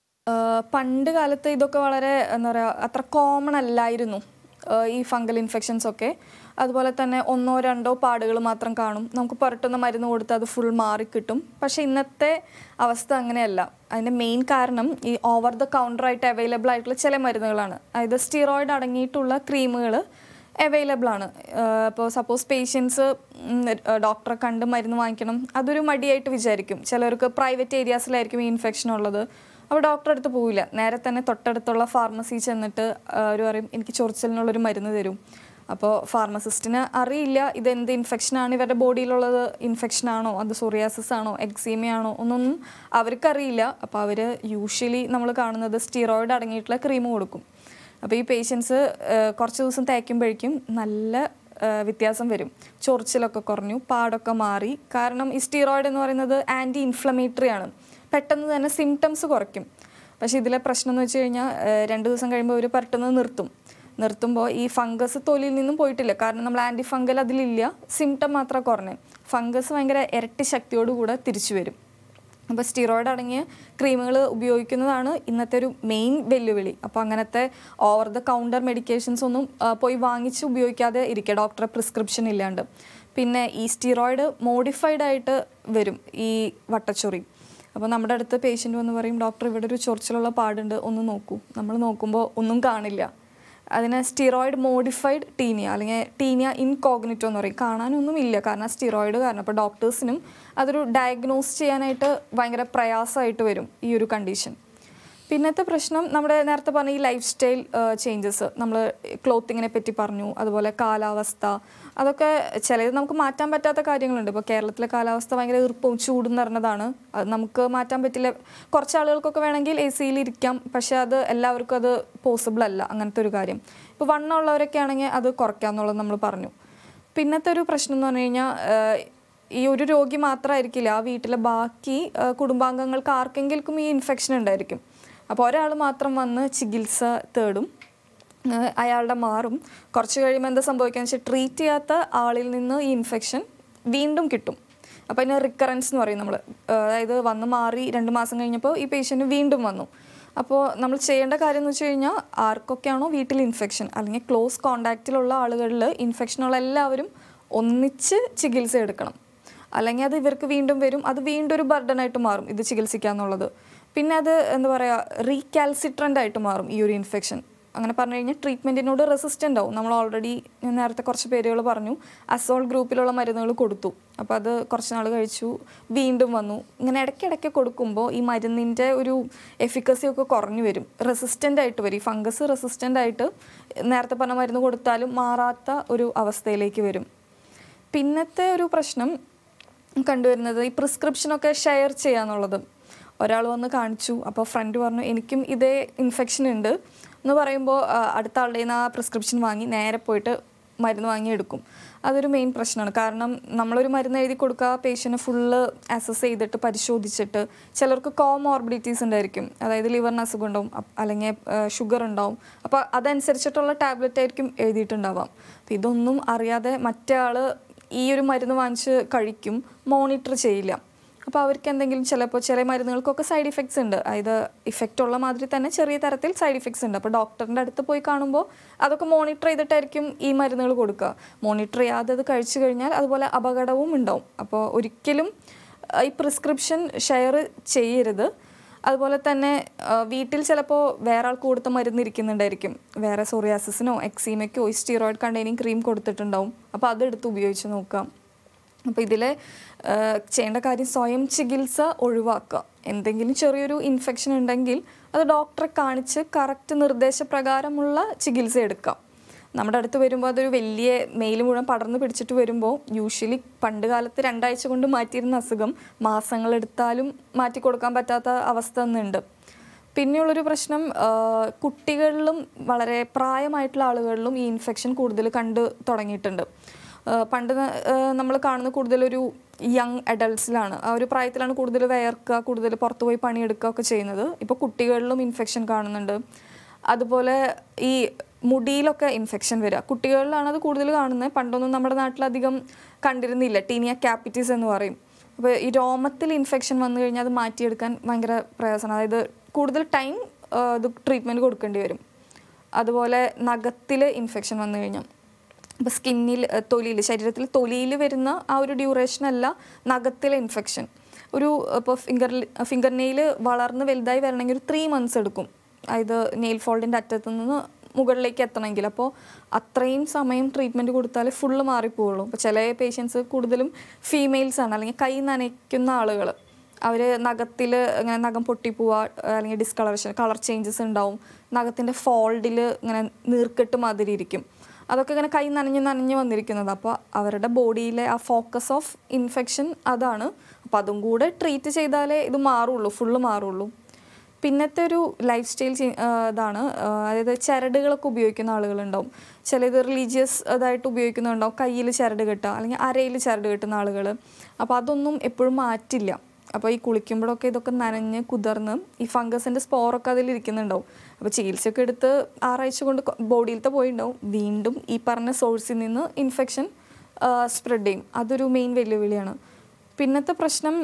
പണ്ട് കാലത്ത് ഇതൊക്കെ വളരെ എന്താ പറയുക, അത്ര കോമൺ അല്ലായിരുന്നു ഈ ഫംഗൽ ഇൻഫെക്ഷൻസ് ഒക്കെ. അതുപോലെ തന്നെ 1-2 പാടുകൾ മാത്രം കാണും, നമുക്ക് പുരട്ടുന്ന മരുന്ന് കൊടുത്ത് അത് ഫുൾ മാറിക്കിട്ടും. പക്ഷേ ഇന്നത്തെ അവസ്ഥ അങ്ങനെയല്ല. അതിൻ്റെ മെയിൻ കാരണം ഈ ഓവർ ദ കൗണ്ടറായിട്ട് അവൈലബിൾ ആയിട്ടുള്ള ചില മരുന്നുകളാണ്. അതായത് സ്റ്റിറോയിഡ് അടങ്ങിയിട്ടുള്ള ക്രീമുകൾ അവൈലബിൾ ആണ്. ഇപ്പോൾ സപ്പോസ് പേഷ്യൻസ് ഡോക്ടറെ കണ്ട് മരുന്ന് വാങ്ങിക്കണം, അതൊരു മടിയായിട്ട് വിചാരിക്കും. ചിലർക്ക് പ്രൈവറ്റ് ഏരിയാസിലായിരിക്കും ഈ ഇൻഫെക്ഷൻ ഉള്ളത്. അപ്പോൾ ഡോക്ടറെ അടുത്ത് പോവില്ല, നേരെ തന്നെ തൊട്ടടുത്തുള്ള ഫാർമസി ചെന്നിട്ട് അവർ പറയും എനിക്ക് ചൊറിച്ചിലിനുള്ളൊരു മരുന്ന് തരും. അപ്പോൾ ഫാർമസിസ്റ്റിന് അറിയില്ല ഇതെന്ത് ഇൻഫെക്ഷനാണ്, ഇവരുടെ ബോഡിയിലുള്ളത് ഇൻഫെക്ഷനാണോ, അത് സോറിയാസിസ് ആണോ, എക്സീമിയാണോ ഒന്നൊന്നും അവർക്കറിയില്ല. അപ്പോൾ അവർ യൂഷ്വലി നമ്മൾ കാണുന്നത് സ്റ്റിറോയിഡ് അടങ്ങിയിട്ടുള്ള ക്രീം കൊടുക്കും. അപ്പോൾ ഈ പേഷ്യൻസ് കുറച്ച് ദിവസം തേക്കുമ്പോഴേക്കും നല്ല വ്യത്യാസം വരും. ചൊറിച്ചിലൊക്കെ കുറഞ്ഞു, പാടൊക്കെ മാറി. കാരണം ഈ സ്റ്റിറോയിഡ് എന്ന് പറയുന്നത് ആൻറ്റി ഇൻഫ്ലമേറ്ററി ആണ്, പെട്ടെന്ന് തന്നെ സിംറ്റംസ് കുറയ്ക്കും. പക്ഷേ ഇതിലെ പ്രശ്നം എന്ന് വെച്ച് കഴിഞ്ഞാൽ 2 ദിവസം കഴിയുമ്പോൾ അവർ പെട്ടെന്ന് നിർത്തുമ്പോൾ ഈ ഫംഗസ് തൊലിയിൽ നിന്നും പോയിട്ടില്ല. കാരണം നമ്മൾ ആൻറ്റി ഫംഗൽ അതിലില്ല, സിംറ്റം മാത്രം കുറഞ്ഞു. ഫംഗസ് ഭയങ്കര ഇരട്ടി ശക്തിയോടുകൂടെ തിരിച്ചു വരും. അപ്പോൾ സ്റ്റിറോയിഡ് അടങ്ങിയ ക്രീമുകൾ ഉപയോഗിക്കുന്നതാണ് ഇന്നത്തെ ഒരു മെയിൻ വെല്ലുവിളി. അപ്പോൾ അങ്ങനത്തെ ഓവർ ദ കൗണ്ടർ മെഡിക്കേഷൻസ് ഒന്നും പോയി വാങ്ങിച്ച് ഉപയോഗിക്കാതെ ഇരിക്കുക, ഡോക്ടറെ പ്രിസ്ക്രിപ്ഷൻ ഇല്ലാണ്ട്. പിന്നെ ഈ സ്റ്റിറോയിഡ് മോഡിഫൈഡ് ആയിട്ട് വരും ഈ വട്ടച്ചൊറി. അപ്പോൾ നമ്മുടെ അടുത്ത് പേഷ്യൻ്റ് വന്ന് പറയും, ഡോക്ടർ ഇവിടെ ഒരു ചൊറിച്ചിലുള്ള പാടുണ്ട്, ഒന്ന് നോക്കൂ. നമ്മൾ നോക്കുമ്പോൾ ഒന്നും കാണില്ല. അതിനെ സ്റ്റിറോയിഡ് മോഡിഫൈഡ് ടീനിയ അല്ലെങ്കിൽ ടീനിയ ഇൻകോഗ്നിറ്റോ എന്ന് പറയും. കാണാനൊന്നുമില്ല, കാരണം സ്റ്റിറോയിഡ് കാരണം. അപ്പോൾ ഡോക്ടേഴ്സിനും അതൊരു ഡയഗ്നോസ് ചെയ്യാനായിട്ട് ഭയങ്കര പ്രയാസമായിട്ട് വരും ഈ ഒരു കണ്ടീഷൻ. പിന്നത്തെ പ്രശ്നം നമ്മുടെ നേരത്തെ പറഞ്ഞ ഈ ലൈഫ് സ്റ്റൈൽ ചേഞ്ചസ്, നമ്മൾ ക്ലോത്തിങ്ങിനെ പറ്റി പറഞ്ഞു, അതുപോലെ കാലാവസ്ഥ, അതൊക്കെ ചിലത് നമുക്ക് മാറ്റാൻ പറ്റാത്ത കാര്യങ്ങളുണ്ട്. ഇപ്പോൾ കേരളത്തിലെ കാലാവസ്ഥ ഭയങ്കര ഈർപ്പവും ചൂടും നിറഞ്ഞതാണ്, അത് നമുക്ക് മാറ്റാൻ പറ്റില്ല. കുറച്ച് ആളുകൾക്കൊക്കെ വേണമെങ്കിൽ AC യിൽ ഇരിക്കാം, പക്ഷേ അത് എല്ലാവർക്കും അത് പോസിബിൾ അല്ല അങ്ങനത്തെ ഒരു കാര്യം. ഇപ്പോൾ വണ്ണമുള്ളവരൊക്കെ ആണെങ്കിൽ അത് കുറയ്ക്കാമെന്നുള്ളത് നമ്മൾ പറഞ്ഞു. പിന്നത്തെ ഒരു പ്രശ്നം എന്ന് പറഞ്ഞു കഴിഞ്ഞാൽ ഈ ഒരു രോഗി മാത്രമായിരിക്കില്ല, ആ വീട്ടിലെ ബാക്കി കുടുംബാംഗങ്ങൾക്ക് ആർക്കെങ്കിലും ഈ ഇൻഫെക്ഷൻ ഉണ്ടായിരിക്കും. അപ്പോൾ ഒരാൾ മാത്രം വന്ന് ചികിത്സ തേടും, അയാളുടെ മാറും. കുറച്ച് കഴിയുമ്പോൾ എന്താ സംഭവിക്കുകയെന്ന് വെച്ചാൽ ട്രീറ്റ് ചെയ്യാത്ത ആളിൽ നിന്ന് ഈ ഇൻഫെക്ഷൻ വീണ്ടും കിട്ടും. അപ്പോൾ അതിന് റിക്കറൻസ് എന്ന് പറയും നമ്മൾ. അതായത് വന്ന് മാറി 2 മാസം കഴിഞ്ഞപ്പോൾ ഈ പേഷ്യൻറ്റ് വീണ്ടും വന്നു. അപ്പോൾ നമ്മൾ ചെയ്യേണ്ട കാര്യം എന്ന് വെച്ച് കഴിഞ്ഞാൽ ആർക്കൊക്കെയാണോ വീട്ടിൽ ഇൻഫെക്ഷൻ അല്ലെങ്കിൽ ക്ലോസ് കോണ്ടാക്റ്റിലുള്ള ആളുകളിൽ ഇൻഫെക്ഷനുള്ള എല്ലാവരും ഒന്നിച്ച് ചികിത്സ എടുക്കണം. അല്ലെങ്കിൽ അത് ഇവർക്ക് വീണ്ടും വരും, അത് വീണ്ടും ഒരു ബർഡനായിട്ട് മാറും ഇത് ചികിത്സിക്കാന്നുള്ളത്. പിന്നെ അത് എന്താ പറയുക, റീകാൽസിട്രൻ്റ് ആയിട്ട് മാറും ഈ ഒരു ഇൻഫെക്ഷൻ. അങ്ങനെ പറഞ്ഞു കഴിഞ്ഞാൽ ട്രീറ്റ്മെൻറ്റിനോട് റെസിസ്റ്റൻ്റ് ആവും. നമ്മൾ ഓൾറെഡി നേരത്തെ കുറച്ച് പേരുകൾ പറഞ്ഞു, അസോൾ ഗ്രൂപ്പിലുള്ള മരുന്നുകൾ കൊടുത്തു, അപ്പോൾ അത് കുറച്ച് നാൾ കഴിച്ചു, വീണ്ടും വന്നു. ഇങ്ങനെ ഇടയ്ക്കിടയ്ക്ക് കൊടുക്കുമ്പോൾ ഈ മരുന്നിൻ്റെ ഒരു എഫിക്കസി ഒക്കെ കുറഞ്ഞു വരും, റെസിസ്റ്റൻ്റ് ആയിട്ട് വരും. ഈ ഫംഗസ് റെസിസ്റ്റൻ്റ് ആയിട്ട് നേരത്തെ പറഞ്ഞ മരുന്ന് കൊടുത്താലും മാറാത്ത ഒരു അവസ്ഥയിലേക്ക് വരും. പിന്നത്തെ ഒരു പ്രശ്നം കണ്ടുവരുന്നത് ഈ പ്രിസ്ക്രിപ്ഷനൊക്കെ ഷെയർ ചെയ്യാന്നുള്ളത്. ഒരാൾ വന്ന് കാണിച്ചു, അപ്പോൾ ഫ്രണ്ട് പറഞ്ഞു എനിക്കും ഇതേ ഇൻഫെക്ഷൻ ഉണ്ട് എന്ന് പറയുമ്പോൾ അടുത്ത ആളുടെ നിന്ന് ആ പ്രിസ്ക്രിപ്ഷൻ വാങ്ങി നേരെ പോയിട്ട് മരുന്ന് വാങ്ങി എടുക്കും. അതൊരു മെയിൻ പ്രശ്നമാണ്. കാരണം നമ്മളൊരു മരുന്ന് എഴുതി കൊടുക്കുക, പേഷ്യൻറ്റ് ഫുള്ള് അസസ് ചെയ്തിട്ട് പരിശോധിച്ചിട്ട്, ചിലർക്ക് കോമോർബിഡിറ്റീസ് ഉണ്ടായിരിക്കും, അതായത് ലിവറിന് അസുഖം ഉണ്ടാവും അല്ലെങ്കിൽ ഷുഗർ ഉണ്ടാവും. അപ്പോൾ അതനുസരിച്ചിട്ടുള്ള ടാബ്ലറ്റ് ആയിരിക്കും എഴുതിയിട്ടുണ്ടാവാം. അപ്പോൾ ഇതൊന്നും അറിയാതെ മറ്റേ ആൾ ഈ ഒരു മരുന്ന് വാങ്ങിച്ച് കഴിക്കും, മോണിറ്റർ ചെയ്യില്ല. അപ്പോൾ അവർക്ക് എന്തെങ്കിലും ചിലപ്പോൾ ചില മരുന്നുകൾക്കൊക്കെ സൈഡ് ഇഫക്ട്സ് ഉണ്ട്, അതായത് ഇഫക്റ്റ് ഉള്ള മാതിരി തന്നെ ചെറിയ തരത്തിൽ സൈഡ് ഇഫക്ട്സ് ഉണ്ട്. അപ്പോൾ ഡോക്ടറിൻ്റെ അടുത്ത് പോയി കാണുമ്പോൾ അതൊക്കെ മോണിറ്റർ ചെയ്തിട്ടായിരിക്കും ഈ മരുന്നുകൾ കൊടുക്കുക. മോണിറ്റർ ചെയ്യാതെ അത് കഴിച്ചു കഴിഞ്ഞാൽ അതുപോലെ അപകടവും ഉണ്ടാവും. അപ്പോൾ ഒരിക്കലും ഈ പ്രിസ്ക്രിപ്ഷൻ ഷെയർ ചെയ്യരുത്. അതുപോലെ തന്നെ വീട്ടിൽ ചിലപ്പോൾ വേറെ ആൾക്ക് കൊടുത്ത മരുന്ന് ഇരിക്കുന്നുണ്ടായിരിക്കും, വേറെ സോറിയാസിസിനോ എക്സീമയ്ക്കോ ഈ സ്റ്റിറോയിഡ് കണ്ടെയ്നിങ് ക്രീം കൊടുത്തിട്ടുണ്ടാവും. അപ്പോൾ അതെടുത്ത് ഉപയോഗിച്ച് നോക്കാം. അപ്പോൾ ഇതിൽ ചെയ്യേണ്ട കാര്യം സ്വയം ചികിത്സ ഒഴിവാക്കുക. എന്തെങ്കിലും ചെറിയൊരു ഇൻഫെക്ഷൻ ഉണ്ടെങ്കിൽ അത് ഡോക്ടറെ കാണിച്ച് കറക്റ്റ് നിർദ്ദേശപ്രകാരമുള്ള ചികിത്സ എടുക്കാം. നമ്മുടെ അടുത്ത് വരുമ്പോൾ അതൊരു വലിയ മെയിൽ മുഴുവൻ പടർന്ന് പിടിച്ചിട്ട് വരുമ്പോൾ യൂഷ്വലി പണ്ട് കാലത്ത് 2 ആഴ്ച കൊണ്ട് മാറ്റിയിരുന്ന അസുഖം മാസങ്ങളെടുത്താലും മാറ്റി കൊടുക്കാൻ പറ്റാത്ത അവസ്ഥ ഒന്നുണ്ട്. പിന്നെയുള്ളൊരു പ്രശ്നം, കുട്ടികളിലും വളരെ പ്രായമായിട്ടുള്ള ആളുകളിലും ഈ ഇൻഫെക്ഷൻ കൂടുതൽ കണ്ടു തുടങ്ങിയിട്ടുണ്ട്. പണ്ട് നമ്മൾ കാണുന്ന കൂടുതലൊരു യങ് അഡൾട്ട്സിലാണ്, ആ ഒരു പ്രായത്തിലാണ് കൂടുതൽ വിയർക്കുക, കൂടുതൽ പുറത്തു പോയി പണിയെടുക്കുക ഒക്കെ ചെയ്യുന്നത്. ഇപ്പോൾ കുട്ടികളിലും ഇൻഫെക്ഷൻ കാണുന്നുണ്ട്. അതുപോലെ ഈ മുടിയിലൊക്കെ ഇൻഫെക്ഷൻ വരിക, കുട്ടികളിലാണ് അത് കൂടുതൽ കാണുന്നത്. പണ്ടൊന്നും നമ്മുടെ നാട്ടിലധികം കണ്ടിരുന്നില്ല, ടീനിയ ക്യാപിറ്റിസ് എന്ന് പറയും. അപ്പോൾ ഈ രോമത്തിൽ ഇൻഫെക്ഷൻ വന്നു കഴിഞ്ഞാൽ അത് മാറ്റിയെടുക്കാൻ ഭയങ്കര പ്രയാസമാണ്, അതായത് കൂടുതൽ ടൈം ഇത് ട്രീറ്റ്മെൻറ്റ് കൊടുക്കേണ്ടി വരും. അതുപോലെ നഖത്തിൽ ഇൻഫെക്ഷൻ വന്നു കഴിഞ്ഞാൽ, ഇപ്പോൾ സ്കിന്നിൽ തൊലിയിൽ ശരീരത്തിൽ തൊലിയിൽ വരുന്ന ആ ഒരു ഡ്യൂറേഷനല്ല നഖത്തിലെ ഇൻഫെക്ഷൻ. ഒരു ഇപ്പോൾ ഫിംഗർ നെയിൽ വളർന്ന് വലുതായി വരണമെങ്കിൽ ഒരു 3 months എടുക്കും, അതായത് നെയിൽ ഫോൾഡിൻ്റെ അറ്റത്തു നിന്ന് മുകളിലേക്ക് എത്തണമെങ്കിൽ. അപ്പോൾ അത്രയും സമയം ട്രീറ്റ്മെൻറ്റ് കൊടുത്താൽ ഫുള്ള് മാറിപ്പോവുള്ളൂ. അപ്പോൾ ചില പേഷ്യൻസ് കൂടുതലും ഫീമെയിൽസാണ്, അല്ലെങ്കിൽ കൈ നനയ്ക്കുന്ന ആളുകൾ. അവർ നഖത്തിൽ ഇങ്ങനെ നഖം പൊട്ടിപ്പോവുക, അല്ലെങ്കിൽ ഡിസ്കളറേഷൻ കളർ ചേഞ്ചസ് ഉണ്ടാവും, നഖത്തിൻ്റെ ഫോൾഡിൽ ഇങ്ങനെ നീർക്കെട്ട് മാതിരി ഇരിക്കും. അതൊക്കെ ഇങ്ങനെ കൈ നനഞ്ഞ് വന്നിരിക്കുന്നത്. അപ്പോൾ അവരുടെ ബോഡിയിലെ ആ ഫോക്കസ് ഓഫ് ഇൻഫെക്ഷൻ അതാണ്. അപ്പോൾ അതും കൂടെ ട്രീറ്റ് ചെയ്താലേ ഇത് മാറുള്ളൂ, ഫുള്ള് മാറുള്ളൂ. പിന്നത്തെ ഒരു ലൈഫ് സ്റ്റൈൽ ഇതാണ്, അതായത് ചരടുകളൊക്കെ ഉപയോഗിക്കുന്ന ആളുകളുണ്ടാവും. ചിലത് റിലീജിയസ് ഇതായിട്ട് ഉപയോഗിക്കുന്നുണ്ടാവും, കയ്യിൽ ചരട് കെട്ടുക അല്ലെങ്കിൽ അരയിൽ ചരട് കെട്ടുന്ന ആളുകൾ. അപ്പോൾ അതൊന്നും എപ്പോഴും മാറ്റില്ല. അപ്പോൾ ഈ കുളിക്കുമ്പോഴൊക്കെ ഇതൊക്കെ നനഞ്ഞ് കുതിർന്ന് ഈ ഫംഗസിൻ്റെ സ്പോറൊക്കെ അതിലിരിക്കുന്നുണ്ടാവും. അപ്പോൾ ചികിത്സയൊക്കെ എടുത്ത് 6 ആഴ്ച കൊണ്ട് ബോഡിയിലത്തെ പോയിട്ടുണ്ടാവും. വീണ്ടും ഈ പറഞ്ഞ സോഴ്സിൽ നിന്ന് ഇൻഫെക്ഷൻ സ്പ്രെഡ് ചെയ്യും. അതൊരു മെയിൻ വെല്ലുവിളിയാണ്. പിന്നത്തെ പ്രശ്നം,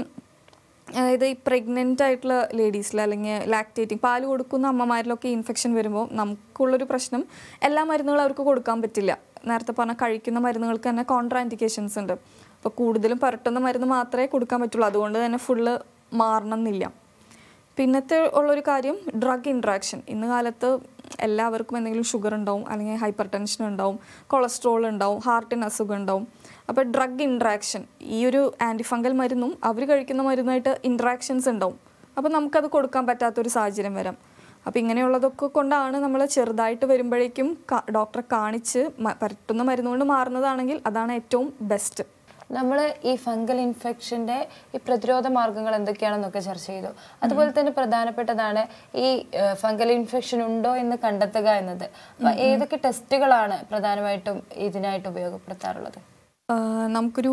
അതായത് ഈ പ്രഗ്നൻ്റ് ആയിട്ടുള്ള ലേഡീസിൽ അല്ലെങ്കിൽ ലാക്ടേറ്റിംഗ് പാല് കൊടുക്കുന്ന അമ്മമാരിലൊക്കെ ഇൻഫെക്ഷൻ വരുമ്പോൾ നമുക്കുള്ളൊരു പ്രശ്നം, എല്ലാ മരുന്നുകളും അവർക്ക് കൊടുക്കാൻ പറ്റില്ല. നേരത്തെ പറഞ്ഞ കഴിക്കുന്ന മരുന്നുകൾക്ക് തന്നെ കോൺട്രാ ഇൻഡിക്കേഷൻസ് ഉണ്ട്. അപ്പോൾ കൂടുതലും പുരട്ടുന്ന മരുന്ന് മാത്രമേ കൊടുക്കാൻ പറ്റുള്ളൂ. അതുകൊണ്ട് തന്നെ ഫുള്ള് മാറണമെന്നില്ല. പിന്നത്തെ ഉള്ളൊരു കാര്യം ഡ്രഗ് ഇൻട്രാക്ഷൻ. ഇന്ന് കാലത്ത് എല്ലാവർക്കും എന്തെങ്കിലും ഷുഗർ ഉണ്ടാവും, അല്ലെങ്കിൽ ഹൈപ്പർ ടെൻഷൻ ഉണ്ടാവും, കൊളസ്ട്രോൾ ഉണ്ടാവും, ഹാർട്ടിന് അസുഖം ഉണ്ടാവും. അപ്പോൾ ഡ്രഗ് ഇൻട്രാക്ഷൻ, ഈ ഒരു ആൻറ്റിഫംഗൽ മരുന്നും അവർ കഴിക്കുന്ന മരുന്നുമായിട്ട് ഇൻട്രാക്ഷൻസ് ഉണ്ടാവും. അപ്പോൾ നമുക്കത് കൊടുക്കാൻ പറ്റാത്തൊരു സാഹചര്യം വരാം. അപ്പോൾ ഇങ്ങനെയുള്ളതൊക്കെ കൊണ്ടാണ് നമ്മൾ ചെറുതായിട്ട് വരുമ്പോഴേക്കും ഡോക്ടറെ കാണിച്ച് പരട്ടുന്ന മരുന്നുകൊണ്ട് മാറുന്നതാണെങ്കിൽ അതാണ് ഏറ്റവും ബെസ്റ്റ്. നമ്മൾ ഈ ഫംഗൽ ഇൻഫെക്ഷൻ്റെ ഈ പ്രതിരോധ മാർഗങ്ങൾ എന്തൊക്കെയാണെന്നൊക്കെ ചർച്ച ചെയ്തു. അതുപോലെ തന്നെ പ്രധാനപ്പെട്ടതാണ് ഈ ഫംഗൽ ഇൻഫെക്ഷൻ ഉണ്ടോ എന്ന് കണ്ടെത്തുക എന്നത്. അപ്പോൾ ഏതൊക്കെ ടെസ്റ്റുകളാണ് പ്രധാനമായിട്ടും ഇതിനായിട്ട് ഉപയോഗപ്പെടുത്താറുള്ളത്? നമുക്കൊരു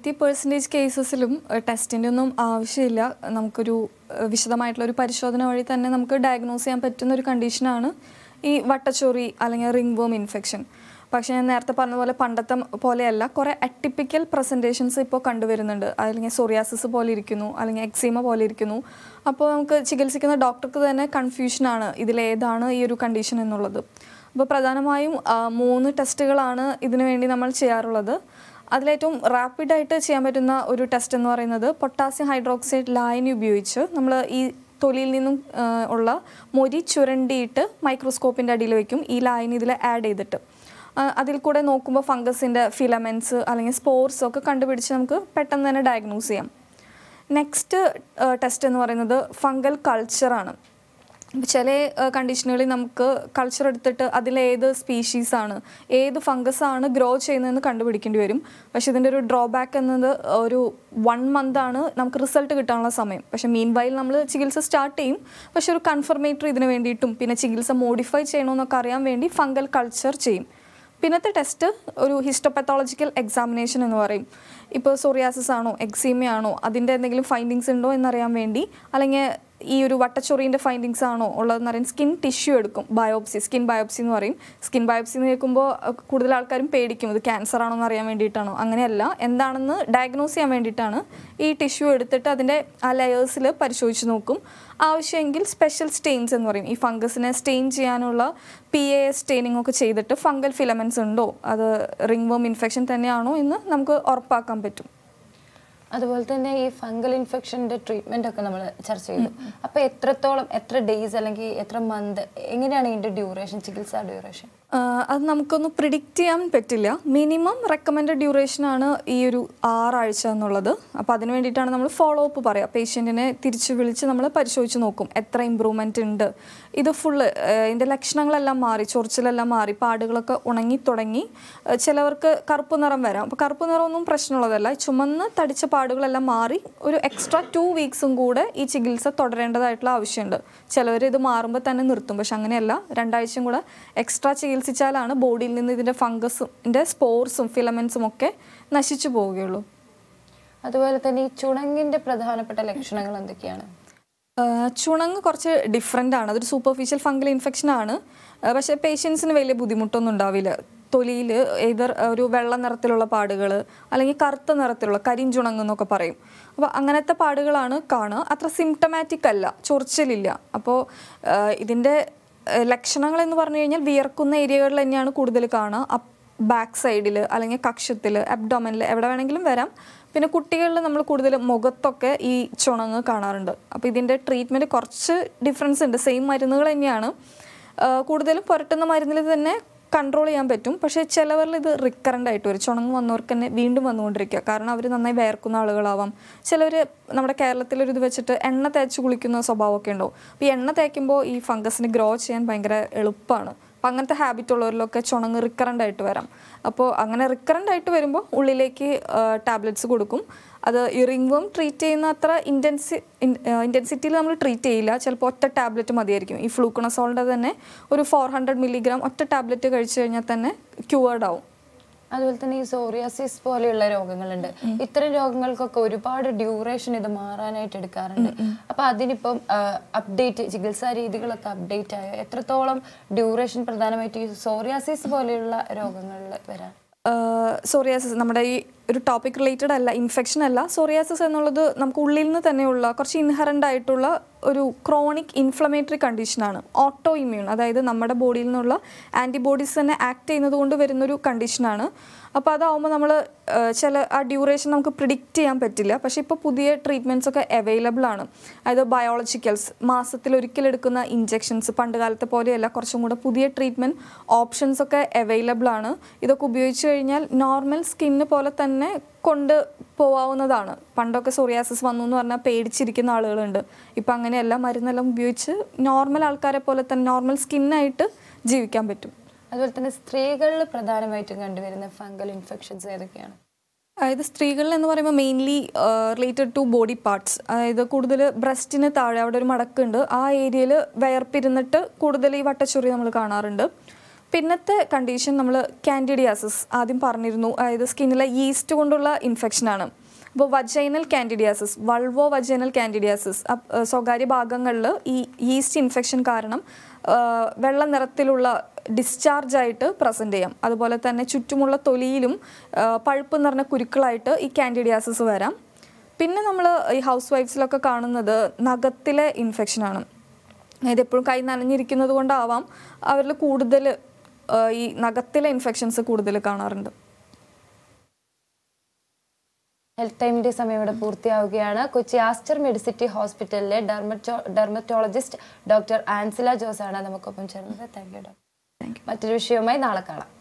80% കേസസിലും ടെസ്റ്റിൻ്റെ ഒന്നും ആവശ്യമില്ല. നമുക്കൊരു വിശദമായിട്ടുള്ളൊരു പരിശോധന വഴി തന്നെ നമുക്ക് ഡയഗ്നോസ് ചെയ്യാൻ പറ്റുന്ന ഒരു കണ്ടീഷനാണ് ഈ വട്ടച്ചൊറി അല്ലെങ്കിൽ റിംഗ് വേം ഇൻഫെക്ഷൻ. പക്ഷേ ഞാൻ നേരത്തെ പറഞ്ഞ പോലെ പണ്ടത്തെ പോലെയല്ല, കുറേ അറ്റിപ്പിക്കൽ പ്രസൻറ്റേഷൻസ് ഇപ്പോൾ കണ്ടുവരുന്നുണ്ട്. അല്ലെങ്കിൽ സോറിയാസിസ് പോലെ ഇരിക്കുന്നു, അല്ലെങ്കിൽ എക്സീമ പോലെ ഇരിക്കുന്നു. അപ്പോൾ നമുക്ക് ചികിത്സിക്കുന്ന ഡോക്ടർക്ക് തന്നെ കൺഫ്യൂഷനാണ് ഇതിലേതാണ് ഈ ഒരു കണ്ടീഷൻ എന്നുള്ളത്. അപ്പോൾ പ്രധാനമായും 3 ടെസ്റ്റുകളാണ് ഇതിനു വേണ്ടി നമ്മൾ ചെയ്യാറുള്ളത്. അതിലേറ്റവും റാപ്പിഡായിട്ട് ചെയ്യാൻ പറ്റുന്ന ഒരു ടെസ്റ്റ് എന്ന് പറയുന്നത് പൊട്ടാസ്യം ഹൈഡ്രോക്സൈഡ് ലായനി ഉപയോഗിച്ച് നമ്മൾ ഈ തൊലിയിൽ നിന്നും ഉള്ള മൊരി ചുരണ്ടിയിട്ട് മൈക്രോസ്കോപ്പിൻ്റെ അടിയിൽ വയ്ക്കും. ഈ ലായനി ഇതിൽ ആഡ് ചെയ്തിട്ട് അതിൽ കൂടെ നോക്കുമ്പോൾ ഫംഗസിൻ്റെ ഫിലമെൻറ്റ്സ് അല്ലെങ്കിൽ സ്പോർസ് ഒക്കെ കണ്ടുപിടിച്ച് നമുക്ക് പെട്ടെന്ന് തന്നെ ഡയഗ്നോസ് ചെയ്യാം. നെക്സ്റ്റ് ടെസ്റ്റ് എന്ന് പറയുന്നത് ഫംഗൽ കൾച്ചറാണ്. ചില കണ്ടീഷനുകളിൽ നമുക്ക് കൾച്ചർ എടുത്തിട്ട് അതിലേത് സ്പീഷീസാണ്, ഏത് ഫംഗസാണ് ഗ്രോ ചെയ്യുന്നതെന്ന് കണ്ടുപിടിക്കേണ്ടി വരും. പക്ഷേ ഇതിൻ്റെ ഒരു ഡ്രോബാക്ക് എന്നത് ഒരു 1 മന്താണ് നമുക്ക് റിസൾട്ട് കിട്ടാനുള്ള സമയം. പക്ഷേ മീൻ വൈൽ നമ്മൾ ചികിത്സ സ്റ്റാർട്ട് ചെയ്യും. പക്ഷേ ഒരു കൺഫർമേറ്ററി ഇതിന് വേണ്ടിയിട്ടും പിന്നെ ചികിത്സ മോഡിഫൈ ചെയ്യണമെന്നൊക്കെ അറിയാൻ വേണ്ടി ഫംഗൽ കൾച്ചർ ചെയ്യും. പിന്നത്തെ ടെസ്റ്റ് ഒരു ഹിസ്റ്റോപത്തോളജിക്കൽ എക്സാമിനേഷൻ എന്ന് പറയും. ഇപ്പോൾ സോറിയാസിസ് ആണോ എക്സീമയാണോ അതിൻ്റെ എന്തെങ്കിലും ഫൈൻഡിങ്സ് ഉണ്ടോ എന്നറിയാൻ വേണ്ടി, അല്ലെങ്കിൽ ഈ ഒരു വട്ടച്ചൊറിൻ്റെ ഫൈൻഡിങ്സ് ആണോ ഉള്ളതെന്ന് അറിയാൻ സ്കിൻ ടിഷ്യൂ എടുക്കും. ബയോപ്സി, സ്കിൻ ബയോപ്സി എന്ന് പറയും. സ്കിൻ ബയോപ്സി എന്ന് കേൾക്കുമ്പോൾ കൂടുതൽ ആൾക്കാരും പേടിക്കും, ഇത് ക്യാൻസർ ആണോ എന്ന് അറിയാൻ വേണ്ടിയിട്ടാണോ. അങ്ങനെയല്ല, എന്താണെന്ന് ഡയഗ്നോസ് ചെയ്യാൻ വേണ്ടിയിട്ടാണ് ഈ ടിഷ്യൂ എടുത്തിട്ട് അതിൻ്റെ ആ ലെയേഴ്സിൽ പരിശോധിച്ച് നോക്കും. ആവശ്യമെങ്കിൽ സ്പെഷ്യൽ സ്റ്റെയിൻസ് എന്ന് പറയും. ഈ ഫംഗസിനെ സ്റ്റെയിൻ ചെയ്യാനുള്ള PAS സ്റ്റെയിനിങ് ഒക്കെ ചെയ്തിട്ട് ഫംഗൽ ഫിലമെൻറ്റ്സ് ഉണ്ടോ, അത് റിംഗ് വേം ഇൻഫെക്ഷൻ തന്നെയാണോ എന്ന് നമുക്ക് ഉറപ്പാക്കാൻ പറ്റും. അതുപോലെ തന്നെ ഈ ഫംഗൽ ഇൻഫെക്ഷൻ്റെ ട്രീറ്റ്മെൻ്റ് ഒക്കെ നമ്മൾ ചർച്ച ചെയ്തു. അപ്പോൾ എത്ര ഡേയ്സ് അല്ലെങ്കിൽ എത്ര മന്ത്, എങ്ങനെയാണ് ഇതിൻ്റെ ഡ്യൂറേഷൻ, ചികിത്സാ ഡ്യൂറേഷൻ? അത് നമുക്കൊന്ന് പ്രിഡിക്റ്റ് ചെയ്യാൻ പറ്റില്ല. മിനിമം റെക്കമെൻഡഡ് ഡ്യൂറേഷനാണ് ഈ ഒരു 6 ആഴ്ച എന്നുള്ളത്. അപ്പോൾ അതിന് വേണ്ടിയിട്ടാണ് നമ്മൾ ഫോളോ അപ്പ് പറയുക. പേഷ്യൻറ്റിനെ തിരിച്ച് വിളിച്ച് നമ്മൾ പരിശോധിച്ച് നോക്കും എത്ര ഇമ്പ്രൂവ്മെൻറ്റ് ഉണ്ട്. ഇത് ഫുള്ള് ഇതിൻ്റെ ലക്ഷണങ്ങളെല്ലാം മാറി, ചൊറിച്ചിലെല്ലാം മാറി, പാടുകളൊക്കെ ഉണങ്ങി തുടങ്ങി. ചിലവർക്ക് കറുപ്പ് നിറം വരാം. അപ്പോൾ കറുപ്പ് നിറമൊന്നും പ്രശ്നമുള്ളതല്ല. ചുമന്ന് തടിച്ച പാടുകളെല്ലാം മാറി ഒരു എക്സ്ട്രാ 2 വീക്സും കൂടെ ഈ ചികിത്സ തുടരേണ്ടതായിട്ടുള്ള ആവശ്യമുണ്ട്. ചിലവർ ഇത് മാറുമ്പോൾ തന്നെ നിർത്തും. പക്ഷെ അങ്ങനെയല്ല, 2 ആഴ്ചയും കൂടെ എക്സ്ട്രാ ചികിത്സിച്ചാലാണ് ബോഡിയിൽ നിന്ന് ഇതിൻ്റെ ഫംഗസിൻ്റെ സ്പോർസും ഫിലമെൻസും ഒക്കെ നശിച്ചു പോവുകയുള്ളൂ. അതുപോലെ തന്നെ ഈ ചുണങ്ങിൻ്റെ പ്രധാനപ്പെട്ട ലക്ഷണങ്ങൾ എന്തൊക്കെയാണ്? ചുണങ്ങ് കുറച്ച് ഡിഫറെൻ്റ് ആണ്. അതൊരു സൂപ്പർഫിഷ്യൽ ഫംഗൽ ഇൻഫെക്ഷൻ ആണ്. പക്ഷേ പേഷ്യൻസിന് വലിയ ബുദ്ധിമുട്ടൊന്നും ഉണ്ടാവില്ല. തൊലിയിൽ ഏതർ ഒരു വെള്ള നിറത്തിലുള്ള പാടുകൾ അല്ലെങ്കിൽ കറുത്ത നിറത്തിലുള്ള കരിഞ്ചുണങ്ങ് എന്നൊക്കെ പറയും. അപ്പോൾ അങ്ങനത്തെ പാടുകളാണ് കാണുക. അത്ര സിംറ്റമാറ്റിക് അല്ല, ചൊറിച്ചിലില്ല. അപ്പോൾ ഇതിൻ്റെ ലക്ഷണങ്ങൾ എന്ന് പറഞ്ഞു കഴിഞ്ഞാൽ വിയർക്കുന്ന ഏരിയകളിൽ തന്നെയാണ് കൂടുതൽ കാണുക. ബാക്ക് സൈഡിൽ അല്ലെങ്കിൽ കക്ഷത്തിൽ, അബ്ഡോമനിൽ, എവിടെ വേണമെങ്കിലും വരാം. പിന്നെ കുട്ടികളിൽ നമ്മൾ കൂടുതൽ മുഖത്തൊക്കെ ഈ ചുണങ്ങ് കാണാറുണ്ട്. അപ്പോൾ ഇതിൻ്റെ ട്രീറ്റ്മെൻറ്റ് കുറച്ച് ഡിഫറൻസ് ഉണ്ട്. സെയിം മരുന്നുകൾ തന്നെയാണ്. കൂടുതലും പുരട്ടുന്ന മരുന്നിൽ തന്നെ കൺട്രോൾ ചെയ്യാൻ പറ്റും. പക്ഷേ ചിലവരിൽ ഇത് റിക്കറൻ്റ് ആയിട്ട് വരും. ചുണങ്ങ് വന്നവർക്ക് തന്നെ വീണ്ടും വന്നുകൊണ്ടിരിക്കുക. കാരണം അവർ നന്നായി വേർക്കുന്ന ആളുകളാവാം. ചിലവർ നമ്മുടെ കേരളത്തിലൊരിത് വെച്ചിട്ട് എണ്ണ തേച്ച് കുളിക്കുന്ന സ്വഭാവമൊക്കെ ഉണ്ടാവും. അപ്പോൾ ഈ എണ്ണ തേക്കുമ്പോൾ ഈ ഫംഗസിന് ഗ്രോ ചെയ്യാൻ ഭയങ്കര എളുപ്പമാണ്. അപ്പോൾ അങ്ങനത്തെ ഹാബിറ്റ് ഉള്ളവരിലൊക്കെ ചുണങ്ങ് റിക്കറൻ്റ് ആയിട്ട് വരാം. അപ്പോൾ അങ്ങനെ റിക്കറൻ്റ് ആയിട്ട് വരുമ്പോൾ ഉള്ളിലേക്ക് ടാബ്ലറ്റ്സ് കൊടുക്കും. അത് ഈ റിംഗ് വർം ട്രീറ്റ് ചെയ്യുന്ന അത്ര ഇൻറ്റൻസിറ്റിയിൽ നമ്മൾ ട്രീറ്റ് ചെയ്യില്ല. ചിലപ്പോൾ ഒറ്റ ടാബ്ലറ്റ് മതിയായിരിക്കും. ഈ ഫ്ലൂക്കണസോളിൻ്റെ തന്നെ ഒരു 400 milligram ഒറ്റ ടാബ്ലറ്റ് കഴിച്ചു കഴിഞ്ഞാൽ തന്നെ ക്യൂവേർഡ് ആവും. അതുപോലെ തന്നെ ഈ സോറിയാസിസ് പോലെയുള്ള രോഗങ്ങളുണ്ട്. ഇത്തരം രോഗങ്ങൾക്കൊക്കെ ഒരുപാട് ഡ്യൂറേഷൻ ഇത് മാറാനായിട്ട് എടുക്കാറുണ്ട്. അപ്പൊ അതിനിപ്പം അപ്ഡേറ്റ് ചികിത്സാ രീതികളൊക്കെ അപ്ഡേറ്റ് ആയോ? എത്രത്തോളം ഡ്യൂറേഷൻ പ്രധാനമായിട്ട് ഈ സോറിയാസിസ് പോലെയുള്ള രോഗങ്ങളിൽ വരാൻ? സോറിയാസിസ് നമ്മുടെ ഈ ഒരു ടോപ്പിക് റിലേറ്റഡ് അല്ല, ഇൻഫെക്ഷൻ അല്ല. സോറിയാസിസ് എന്നുള്ളത് നമുക്ക് ഉള്ളിൽ നിന്ന് തന്നെയുള്ള കുറച്ച് ഇൻഹറൻ്റ് ആയിട്ടുള്ള ഒരു ക്രോണിക് ഇൻഫ്ലമേറ്ററി കണ്ടീഷനാണ്. ഓട്ടോ ഇമ്മ്യൂൺ, അതായത് നമ്മുടെ ബോഡിയിൽ നിന്നുള്ള ആൻറ്റിബോഡീസ് തന്നെ ആക്ട് ചെയ്യുന്നത് കൊണ്ട് വരുന്നൊരു കണ്ടീഷനാണ്. അപ്പോൾ അതാവുമ്പോൾ നമ്മൾ ആ ഡ്യൂറേഷൻ നമുക്ക് പ്രിഡിക്റ്റ് ചെയ്യാൻ പറ്റില്ല. പക്ഷേ ഇപ്പോൾ പുതിയ ട്രീറ്റ്മെൻറ്റ്സ് ഒക്കെ അവൈലബിൾ ആണ്. അതായത് ബയോളജിക്കൽസ്, മാസത്തിൽ ഒരിക്കലെടുക്കുന്ന ഇഞ്ചെക്ഷൻസ്, പണ്ട് കാലത്തെ പോലെയല്ല, കുറച്ചും കൂടെ പുതിയ ട്രീറ്റ്മെൻറ്റ് ഓപ്ഷൻസ് ഒക്കെ അവൈലബിൾ ആണ്. ഇതൊക്കെ ഉപയോഗിച്ച് കഴിഞ്ഞാൽ നോർമൽ സ്കിന്ന് പോലെ തന്നെ കൊണ്ട് പോവാവുന്നതാണ്. പണ്ടൊക്കെ സോറിയാസിസ് വന്നു എന്ന് പറഞ്ഞാൽ പേടിച്ചിരിക്കുന്ന ആളുകളുണ്ട്. ഇപ്പം അങ്ങനെയല്ല, മരുന്നെല്ലാം ഉപയോഗിച്ച് നോർമൽ ആൾക്കാരെ പോലെ തന്നെ നോർമൽ സ്കിന്നായിട്ട് ജീവിക്കാൻ പറ്റും. അതുപോലെ തന്നെ സ്ത്രീകളിൽ പ്രധാനമായിട്ടും കണ്ടുവരുന്ന ഫംഗൽ ഇൻഫെക്ഷൻസ് ഏതൊക്കെയാണ്? അതായത് സ്ത്രീകളിൽ എന്ന് പറയുമ്പോൾ mainly related to body parts. അതായത് കൂടുതൽ ബ്രസ്റ്റിന് താഴെ അവിടെ ഒരു മടക്കുണ്ട്, ആ ഏരിയയിൽ വയർപ്പിരുന്നിട്ട് കൂടുതൽ ഈ വട്ടച്ചൊറി നമ്മൾ കാണാറുണ്ട്. പിന്നത്തെ കണ്ടീഷൻ നമ്മൾ കാൻഡിഡിയാസിസ് ആദ്യം പറഞ്ഞിരുന്നു. അതായത് സ്കിന്നിലെ ഈസ്റ്റ് കൊണ്ടുള്ള ഇൻഫെക്ഷനാണ്. അപ്പോൾ vaginal candidiasis, vulvovaginal candidiasis, സ്വകാര്യ ഭാഗങ്ങളിൽ ഈ ഈസ്റ്റ് ഇൻഫെക്ഷൻ കാരണം വെള്ള നിറത്തിലുള്ള ഡിസ്ചാർജായിട്ട് പ്രസൻറ്റ് ചെയ്യാം. അതുപോലെ തന്നെ ചുറ്റുമുള്ള തൊലിയിലും പഴുപ്പ് നിറഞ്ഞ കുരുക്കളായിട്ട് ഈ കാൻഡിഡിയാസിസ് വരാം. പിന്നെ നമ്മൾ ഈ ഹൗസ് വൈഫ്സിലൊക്കെ കാണുന്നത് നഖത്തിലെ ഇൻഫെക്ഷനാണ്. അതായത് എപ്പോഴും കൈ നനഞ്ഞിരിക്കുന്നത് കൊണ്ടാവാം അവരിൽ കൂടുതൽ ഈ നഖത്തിലെ ഇൻഫെക്ഷൻസ് കൂടുതൽ കാണാറുണ്ട്. ഹെൽത്ത് ടൈമിൻ്റെ സമയം ഇവിടെ പൂർത്തിയാവുകയാണ്. കൊച്ചി ആസ്റ്റർ മെഡിസിറ്റി ഹോസ്പിറ്റലിലെ ഡെർമറ്റോളജിസ്റ്റ് ഡോക്ടർ ആൻസില ജോസ് ആണ് നമുക്കൊപ്പം ചേർന്നത്. Thank you doctor. മറ്റൊരു വിഷയവുമായി നാളെ കാണാം.